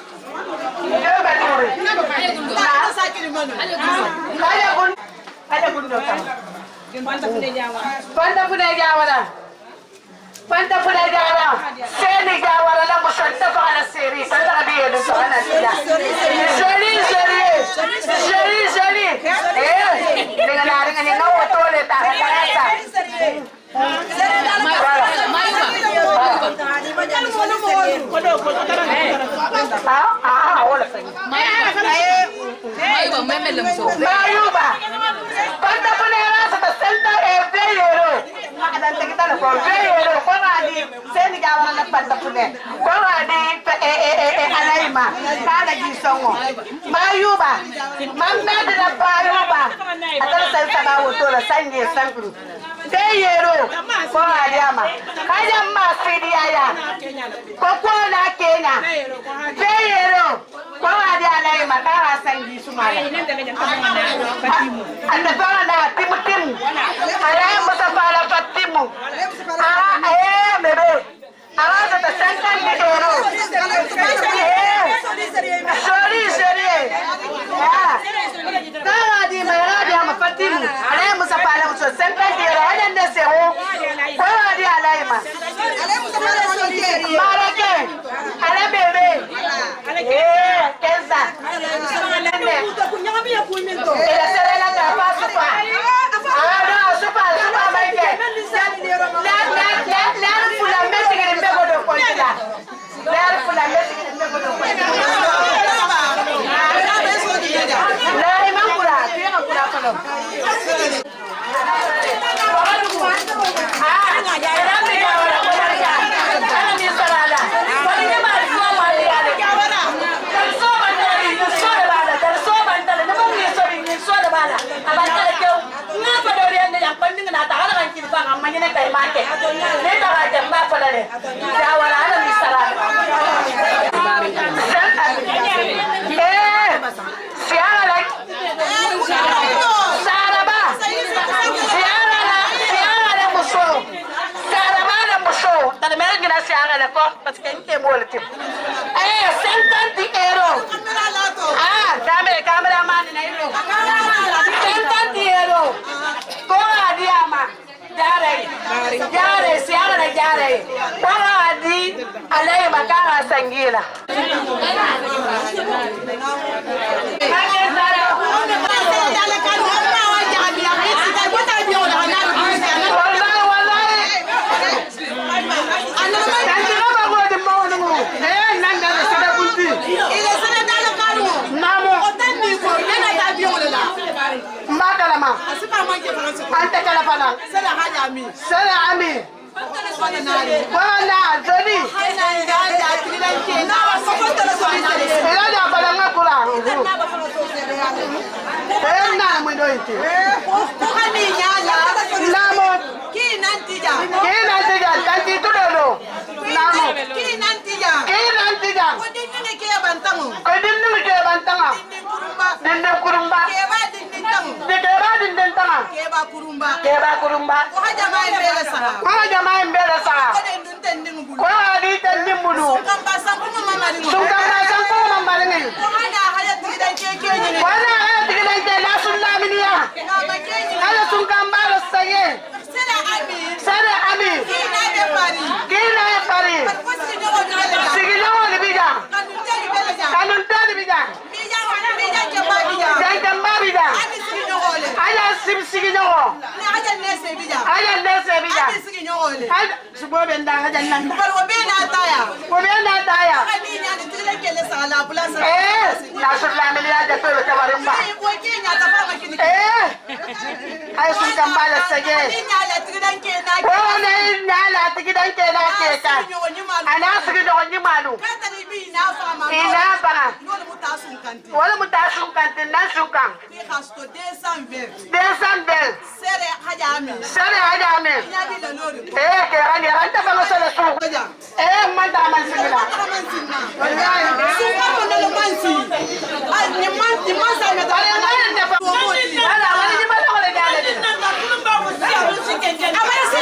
Panta pula jawara, seni jawara la musanta fala seri, santa biye do sana sila. Seri. Dengan hari ini no tole ta kaya. Mayuba. Panta pula rasa ta santa Bayero. Ada kita nak Bayero. Seni jawara na panta pune ko adi alaima kana gisongo mayuba mamme de la bayuba atara sai sabawo to la sange sankru Bayero ko adi ama kaya ma fidi aya ko na Kenya Bayero ko adi alaima kana sangi sumala anda bana na timutim alaima musafala patimu bebe ahora te sentan de oro sorry cada di meradi ama fatimu alemu sapala muso sentan de oro hada ndese ho kwa di alaima alemu sapala muso marake ala bebe kenza kunyamia kuimento ela serela ka pasupa supa maike parce que politique. 50 euros. Ah, cameraman na ilo. 50 euros. Ko adiama. Jare siara na jare. Para adi alai makara sangila. Ante kala pana. Sala haja ami. Sala ami. Bana zoni. Ela da bala ngakula. Na mo ndoiti. Ko hani nyala. Namo. Ki nantija. Ki nantija kanti tudolo. Namo. Ki nantija. Ki nantija. Ko dinne ke bantangu. Ko dinne ke bantangu. Dinne kurumba. Ke ba dinne tangu. Keba dinne tangu. Keba kurumba. Keba kurumba. Ko haja mai mbele saha. Ko haja mai mbele saha. Ko den dun tendingu bulu. Ko adi tendingu bulu. Sungkamba sangu mama lingu. Sungkamba sangu mama lingu. Ko hana haya tigidan keke ni. Ko hana haya tigidan keke la sunna miniya. Na makeni. Ala sungkamba lo saye. Sera ami. Sera ami. Kina be pari. Kina be pari. Ko sigino libija. Sigino libija. Kanun teli belija. Kanun teli bija. Bija wana bija jamba bija. Jamba bija. Ani sigino ole. Ala sigino. Ni aja nese bija. Aja nese bija. Ani sigino ole. Aja subo benda aja nanda. Pero obena taya. Obena taya. Kani nyani tile kele sala pulasa. La sunna miniya de tolo tabarimba. Ko kenya tafama kini. Ay sungkamba la saye. Ni nyala tigidan ke na. Ko ne nyala tigidan ke na ke ka. Ana sigino nyimalu. Katani bi na fama. Ina bana. Wala mutasun kanti na sukan. Ki hasto 220. 220. Sere haja ami. Sere haja ami. Nyabi la lori. Ke ani ranta balo sele su. Manda man sinila. Man sinna. Wallahi. Suka ko na mansi. Ay ni man sa me ta. Ala wali ni mala wala dale. Amara si.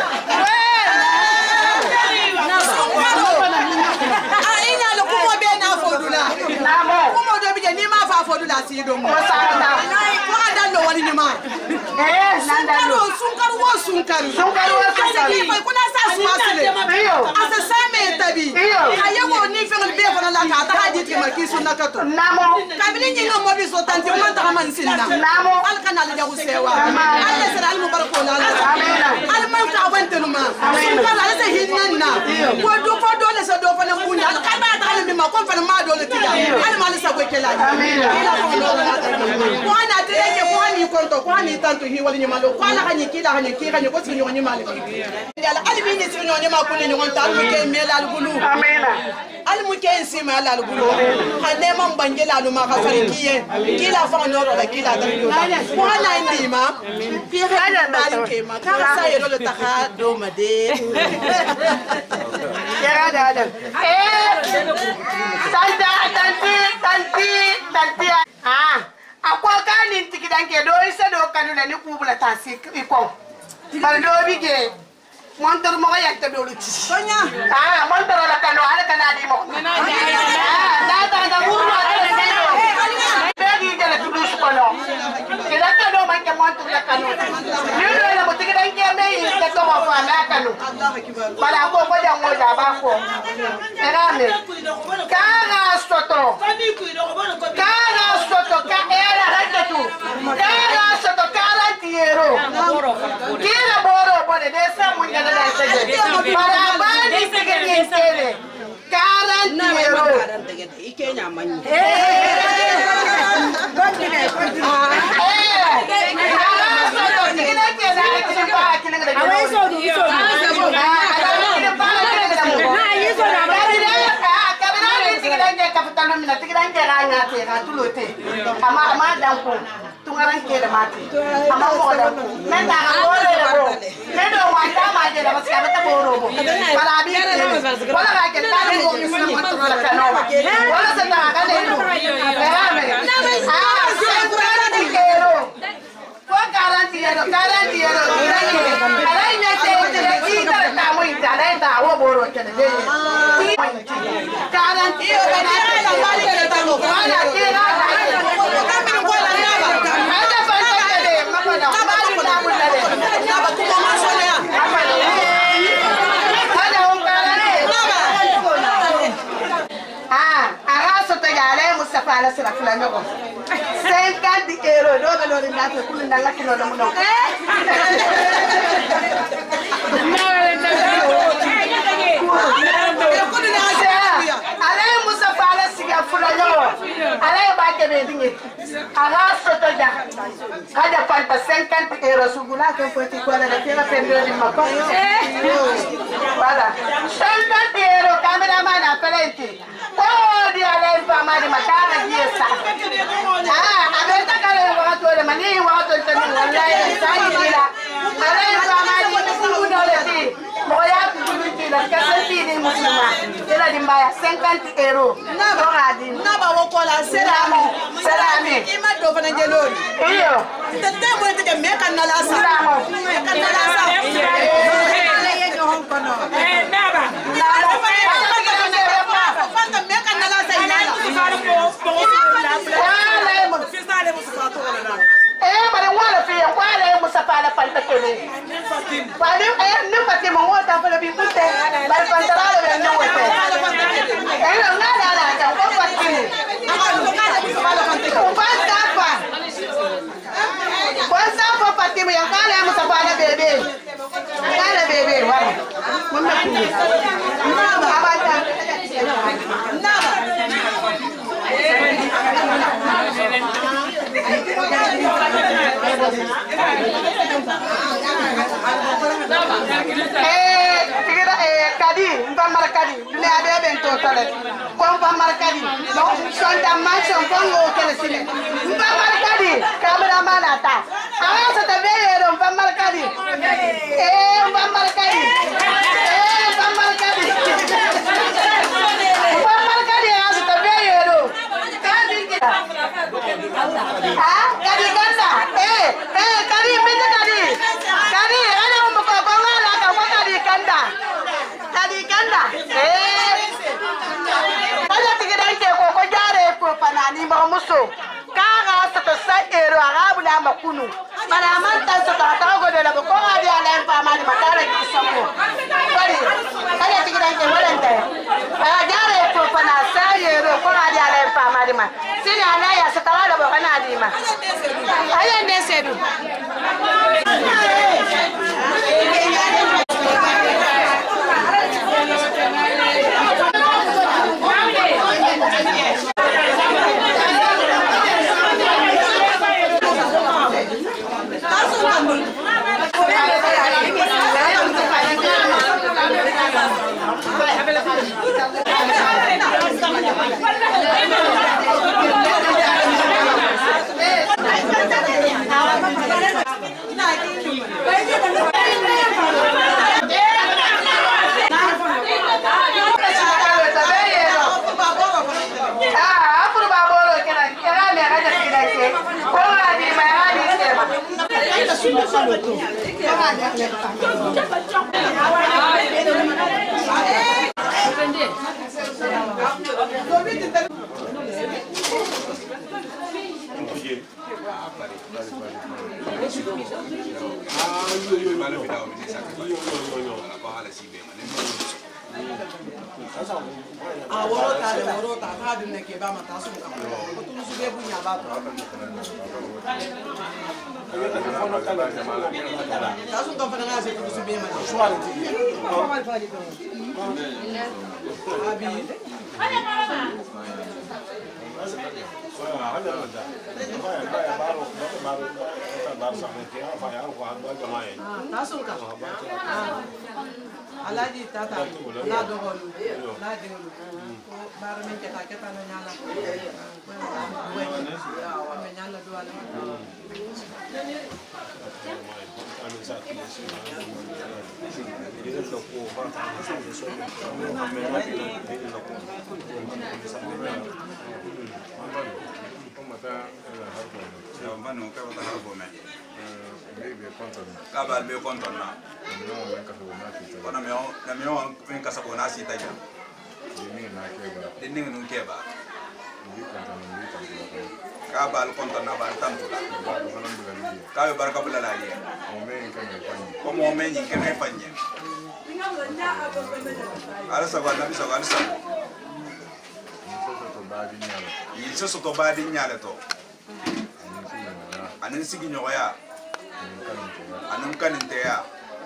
Ina lo kumo be na fodula. Namo. Kumo do bi ni ma fa fodula si do mo. Santa. Ko ada lo wali ni ma. Sunkaru sunkaru wo sunkaru. Sunkaru wo sunkaru. Ko kuna sa sumasile. Asa same tabi. Ayewo ni fe ngol be fona la ka ta haji ti ma ki sunna kato. Namo. Kabili ni no mo bi so tanti man ta man sinna. Namo. Al kanal jagu sewa. Allah sira al mubarako la. Amin. Al man ka wante no ma. Sunkaru ala se hinna. Ko do le se do fona munya. Al ka ba ta le ma ko fona ma do le tiya. Al ma le sa ko kela. Amin. Ko ana tele ko ani konto ko ani tanto hi wali nyamalo ko ala hanyi kila hanyi ko sinyo nyamalo. Yalla ali bi ni sinyo nyamalo ko ni ngon ta mu ke mela al gulu. Amin. Ali mu ke nsima ala al gulu. Hane man bangela lu ma ka farikiye. Kila fa ndoro la kila da yo. Ko ana ndima. Fi hada bali ke ma ka sa yelo le taka do made. Ya da. Tanti. Akwa kani tikidanke do isa do kanula ni kubula tasi iko. Bal do bige. Montor mo kaya do luti. Sonya. Montor la kanu ala kanadi mo. Da muru ala kanu. Begi jala tudu sukono. Kila kanu man ke montor la kanu. Ni do la mo tikidanke me ke to mo fa la kanu. Bala ko ja mo ja ba ko. Erame. Kana soto. Kana soto ka era rakatu. Kana soto 40 euro. Kila boro bone desa munya da sege. Para bani sege ni sele. 40 euro. Ikenya manyi. Ama danko tungaran ke da mati ama mo da men da boro ro men do wa da ma je da ba ska ta boro bo para bi wala ga ke ta ko mi sun ma to la kano wala sa ta ga le ro era me se garanti ero ko garanti ero ara nya te te ki ta ta mo ita la wo boro kene be karan iyo kana la mali de tango wala kira kami ko la naba ada fanta de mapana mali na bulale naba kuma masole ya ada on karane naba araso to yale Mustafa ala sira fulano ko 50 € do be lo na to kulunda la kilo do no Cada falta 50 € sugula que foi que quando ela teve aprendeu de mapa. Voilà. 50 € cameraman à frente. Oh, dia lá para mais de matar dia sa. A verdade que ela vai toda mania, vai toda também wallahi sai dira. Ela para mais de tudo ali. Moya tudo la kasati ni muslima. Ela dimbaya 50 €. Na ba wo ko la selamo. Salami. Ima do fana jelori. Iyo. Tete mo te me kan na la sa. Me kan na la sa. Naba. Fanta me kan na la sa ina. Bare wala fi wala Mustafa la falta kele. Bare ne fatim mo ta fa bi putte. Bare pantara le no wote. Na ja ko fatim. Kwanza hapo Fatima ya kale ya Mustafa na bebe. Kale bebe wala. Mama kuni. Abata. Naba. Kadi, mpamara kadi. Dunia bebe nto tole. Kwa mpamara kadi. No, sonda mansion bongo kele sile. Mpamara kadi. Kamera mana ta. Awa sa tabeye ro mpamara kadi. Mpamara kadi. Mpamara kadi. Mpamara kadi asa tabeye ro. Kadi. Kadi kanda. Kadi mita kadi. Kadi ana mboko bangala ka kadi kanda. Kadi kanda. Ala tigirante ko jare ko panani ma muso. Kaga sa to sa ero arabu la makunu. Mana manta sa ta go de la ko adi ala en pa mali makara ki sambo. Bari. Ala tigirante walante. Jare ko pana sa ero ko adi ala en pa mali ma. Sini ala ya sa tawala bo kana adi ma. Ala ndesedu. Alaji tata la dogolu la degolu bar men keta keta no nyala ko men nyala do ala Kabal be konton na Kono na meo men kasabo na sita ja. Dinding nun keba. Ka bal konta na bal tampula. Ka barka bula la ye. Ko mo men yin keme fanye. Ala sago na biso ala sago. Yin so to ba di nyale to. Anin sigi nyoya. Anun kaninte ya.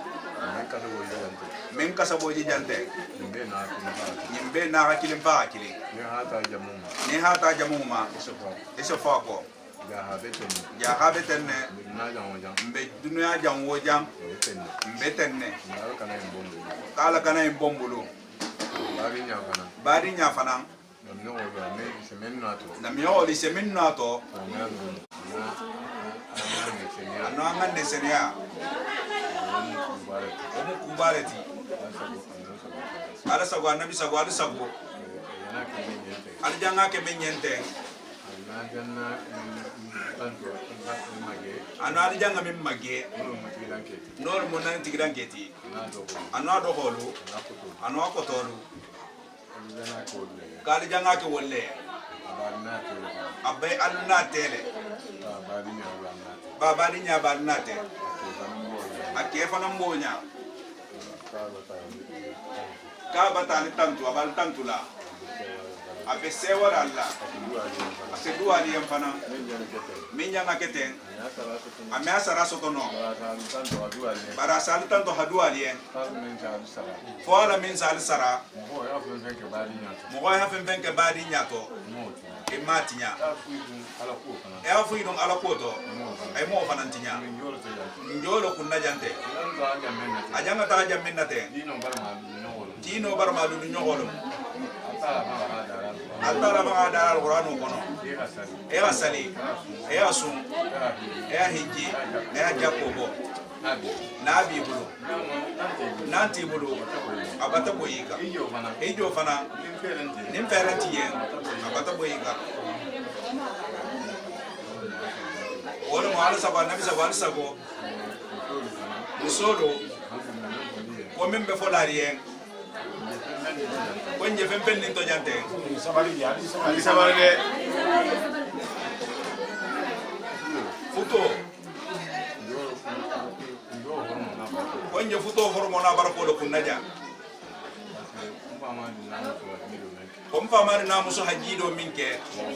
Men kasabo ji jante. Nimbe na hakili mpa hakili. Ni hata jamuma. Iso fako. Ya habetenne. Mbe dunya janwo jam. Mbe tenne. Kala kana imbombulu. Bari nya fana. Na miyo li semin nato. Ano angan desenia. Omu kubareti. Ala sago anabi sago ala sago. Ala janga ke menyente. Ano ala janga min mage. Nor mo nan tigran keti. Ano ado holu. Ano akotolu. Kali janga ke wolle. Abe alna tele. Baba dinya balnate. Akefa na mbonya. Ka batani tantu abal tantula. Abe sewara Allah. Asedu ali yamfana. Minya ngaketen. Ame asara sotono. Bara sal tanto hadu ali en. Fo ala min sal sara. Mo ha fen fen ke badi nyato. E matinya. E afu idon ala koto. Ay mo fanantinya. Njolo kunna jante. Ajanga ta jamminna te. Dino barmalu ni nyogolo. Atara ba ada alquran kono. E asali. E asun. E hiji. E jakobo. Nabi bulu. Nanti bulu. Abata boyika. Ejo fana. Nim ferenti yen. Abata boyika. Wala mo ala saba nabi saba sago. Musolo. Ko membe fo larien. Ko nje fempen ni to jante. Ali sabari de. Futo. Ko nje futo hormona barako do kunnaja. Kom famari na muso hajido minke.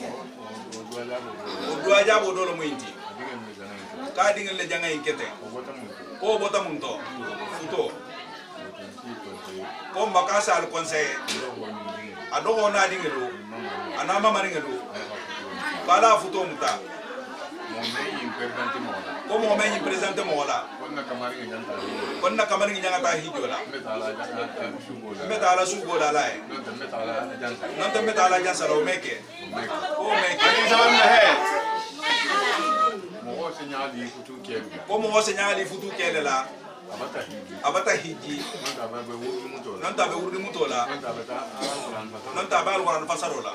Odua jabo do lo muinti. Ka dingel le janga inkete. Ko bota munto. Futo. Ko makasa al conseil. Ado na dingelo. Anama maringelo. Bala futo muta. Ko mo men presente mo la. Konna kamari nyanga ta hijola. Meta ala sugo la lai. Nanta meta ala jansa ro meke. O meke. Ani sabar na he. Mo senyali futu kele. Ko mo senyali futu kele la. Abata hiji. Nanta be wurdi mutola. Nanta ba alquran fasarola.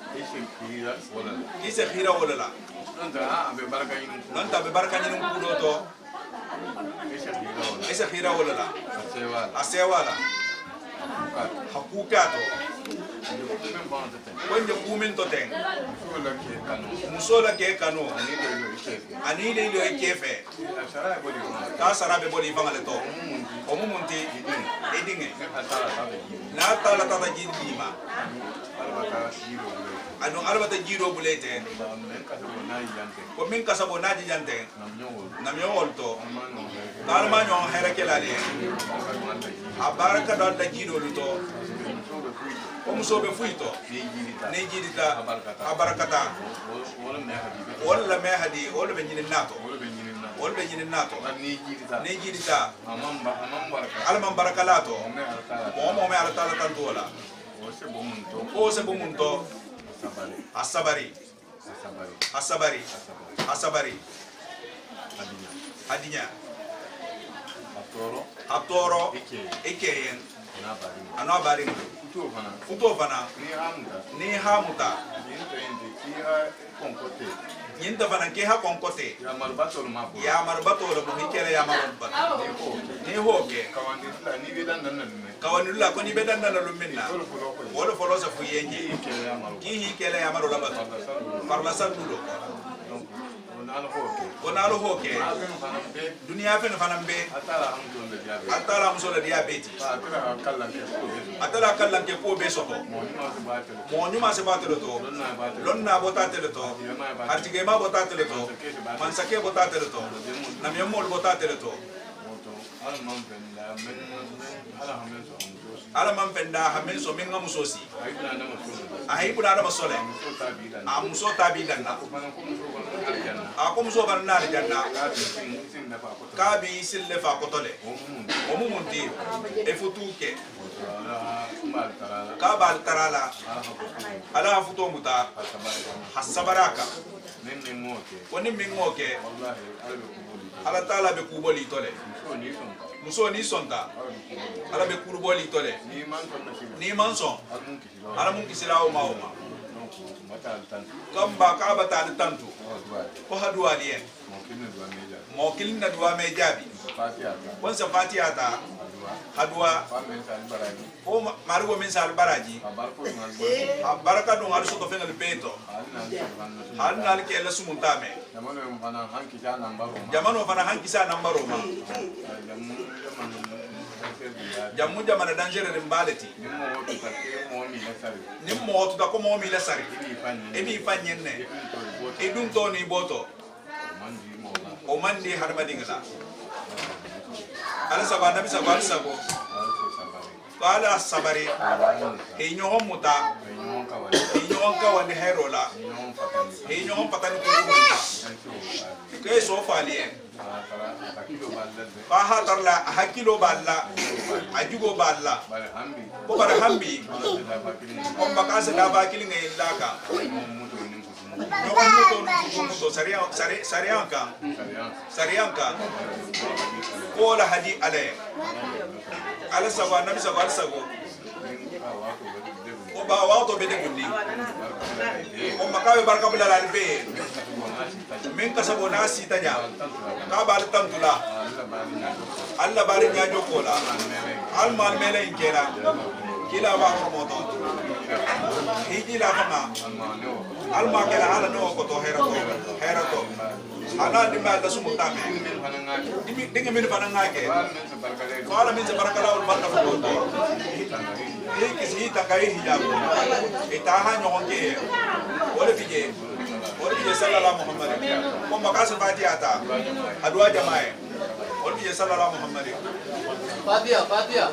Ise khira wala la. Nanta be baraka nyinum kudoto. Ise khira wala la. Asewala. Hakukato. Wenje kumin to ten. Musola ke kanu. Ani le lo ekefe. Ka sarabe boli fangale to. Omu munti edinge. Na tala tata jindima. Anu arbata jiro bulete. Ko min kasabo naji jante. Namyo olto. Kalma nyon herekela le. Abaraka da jiro luto. Como soube fuito, nem girita, abarakata, olha mehadi, olha benjinin nato, nem girita, alman barakalato, como me alatala tantola, o se bumunto, asabari, adinya, atoro, ekeyen, anabari. Futo fana ni hamuta Yinta fana ke ha konkote. Ya marbato ma ko. Ya marbato lo mo hikele ya marbat. Ni hoke. Kawandi la ni bedan nan me. Kawandi la ko ni bedan nan lo minna. Wolo folo sa fu yenji. Ki hikele ya maro la ba. Parla sandulo. Onalo hoke. Dunia fen fana be. Atala muso la diabeti. Atala kallan ke ko be soko. Mo nyuma se batelo to. Lonna botatelo to. Artige ma botatelo to. Mansake botatelo to. Na miemol botatelo to. Ala man penda hamen so minga musosi. Ahi puna ada masole. Amuso tabi danna. Aku muso barna janna. Kabi sille fa kotole. Omu munti efutuke. Kabal tarala. Ala futo muta. Hasabaraka. Woni mingoke. Ala taala be kuboli tole. Muso ni sonta. Ala be kuboli tole. Ni manson. Ala mun kisila o maoma. Kamba ka bata tantu. Ko hadwa liye. Mo kilina dua me jabi. Won sa fatiha ta. Hadwa. O marugo min sal baraji. Baraka don al soto fenal peto. Hanal ke la sumuntame. Jamano fana hanki sa nambaro ma. Jamu jamana danger rimbaleti. Nimmo to da ko mo mi la sari. Ebi fanyenne. Edun to ni boto. O mandi harmadingla. Ala sabana bisa bal sabo. Kala sabari. E nyohom muta. E nyohom ka wani herola. E nyohom patani ko. Ke so falien. Baha tarla hakilo balla. Ajugo balla. Ko bara hambi. Ko bakasa da bakili ngai laka. Muto sarianka ko la hadi ale ala sawa nabi sawa sago o ba wa to be de gundi o makawe barka bula la be min ka sabo na sita nya ka bal tantula alla bari nya jokola al mal mele inkela kila ba ko moto hiji la fama al ma kala ala no ko to herato ana di ma da sumu tame dinga min fana ngake wala min se barakala ul barka ko to hiki ta kai hijab ita ha nyonge wala bije sallallahu muhammad ko makasu fatiha ta adwa jamae wala bije sallallahu muhammad fatiha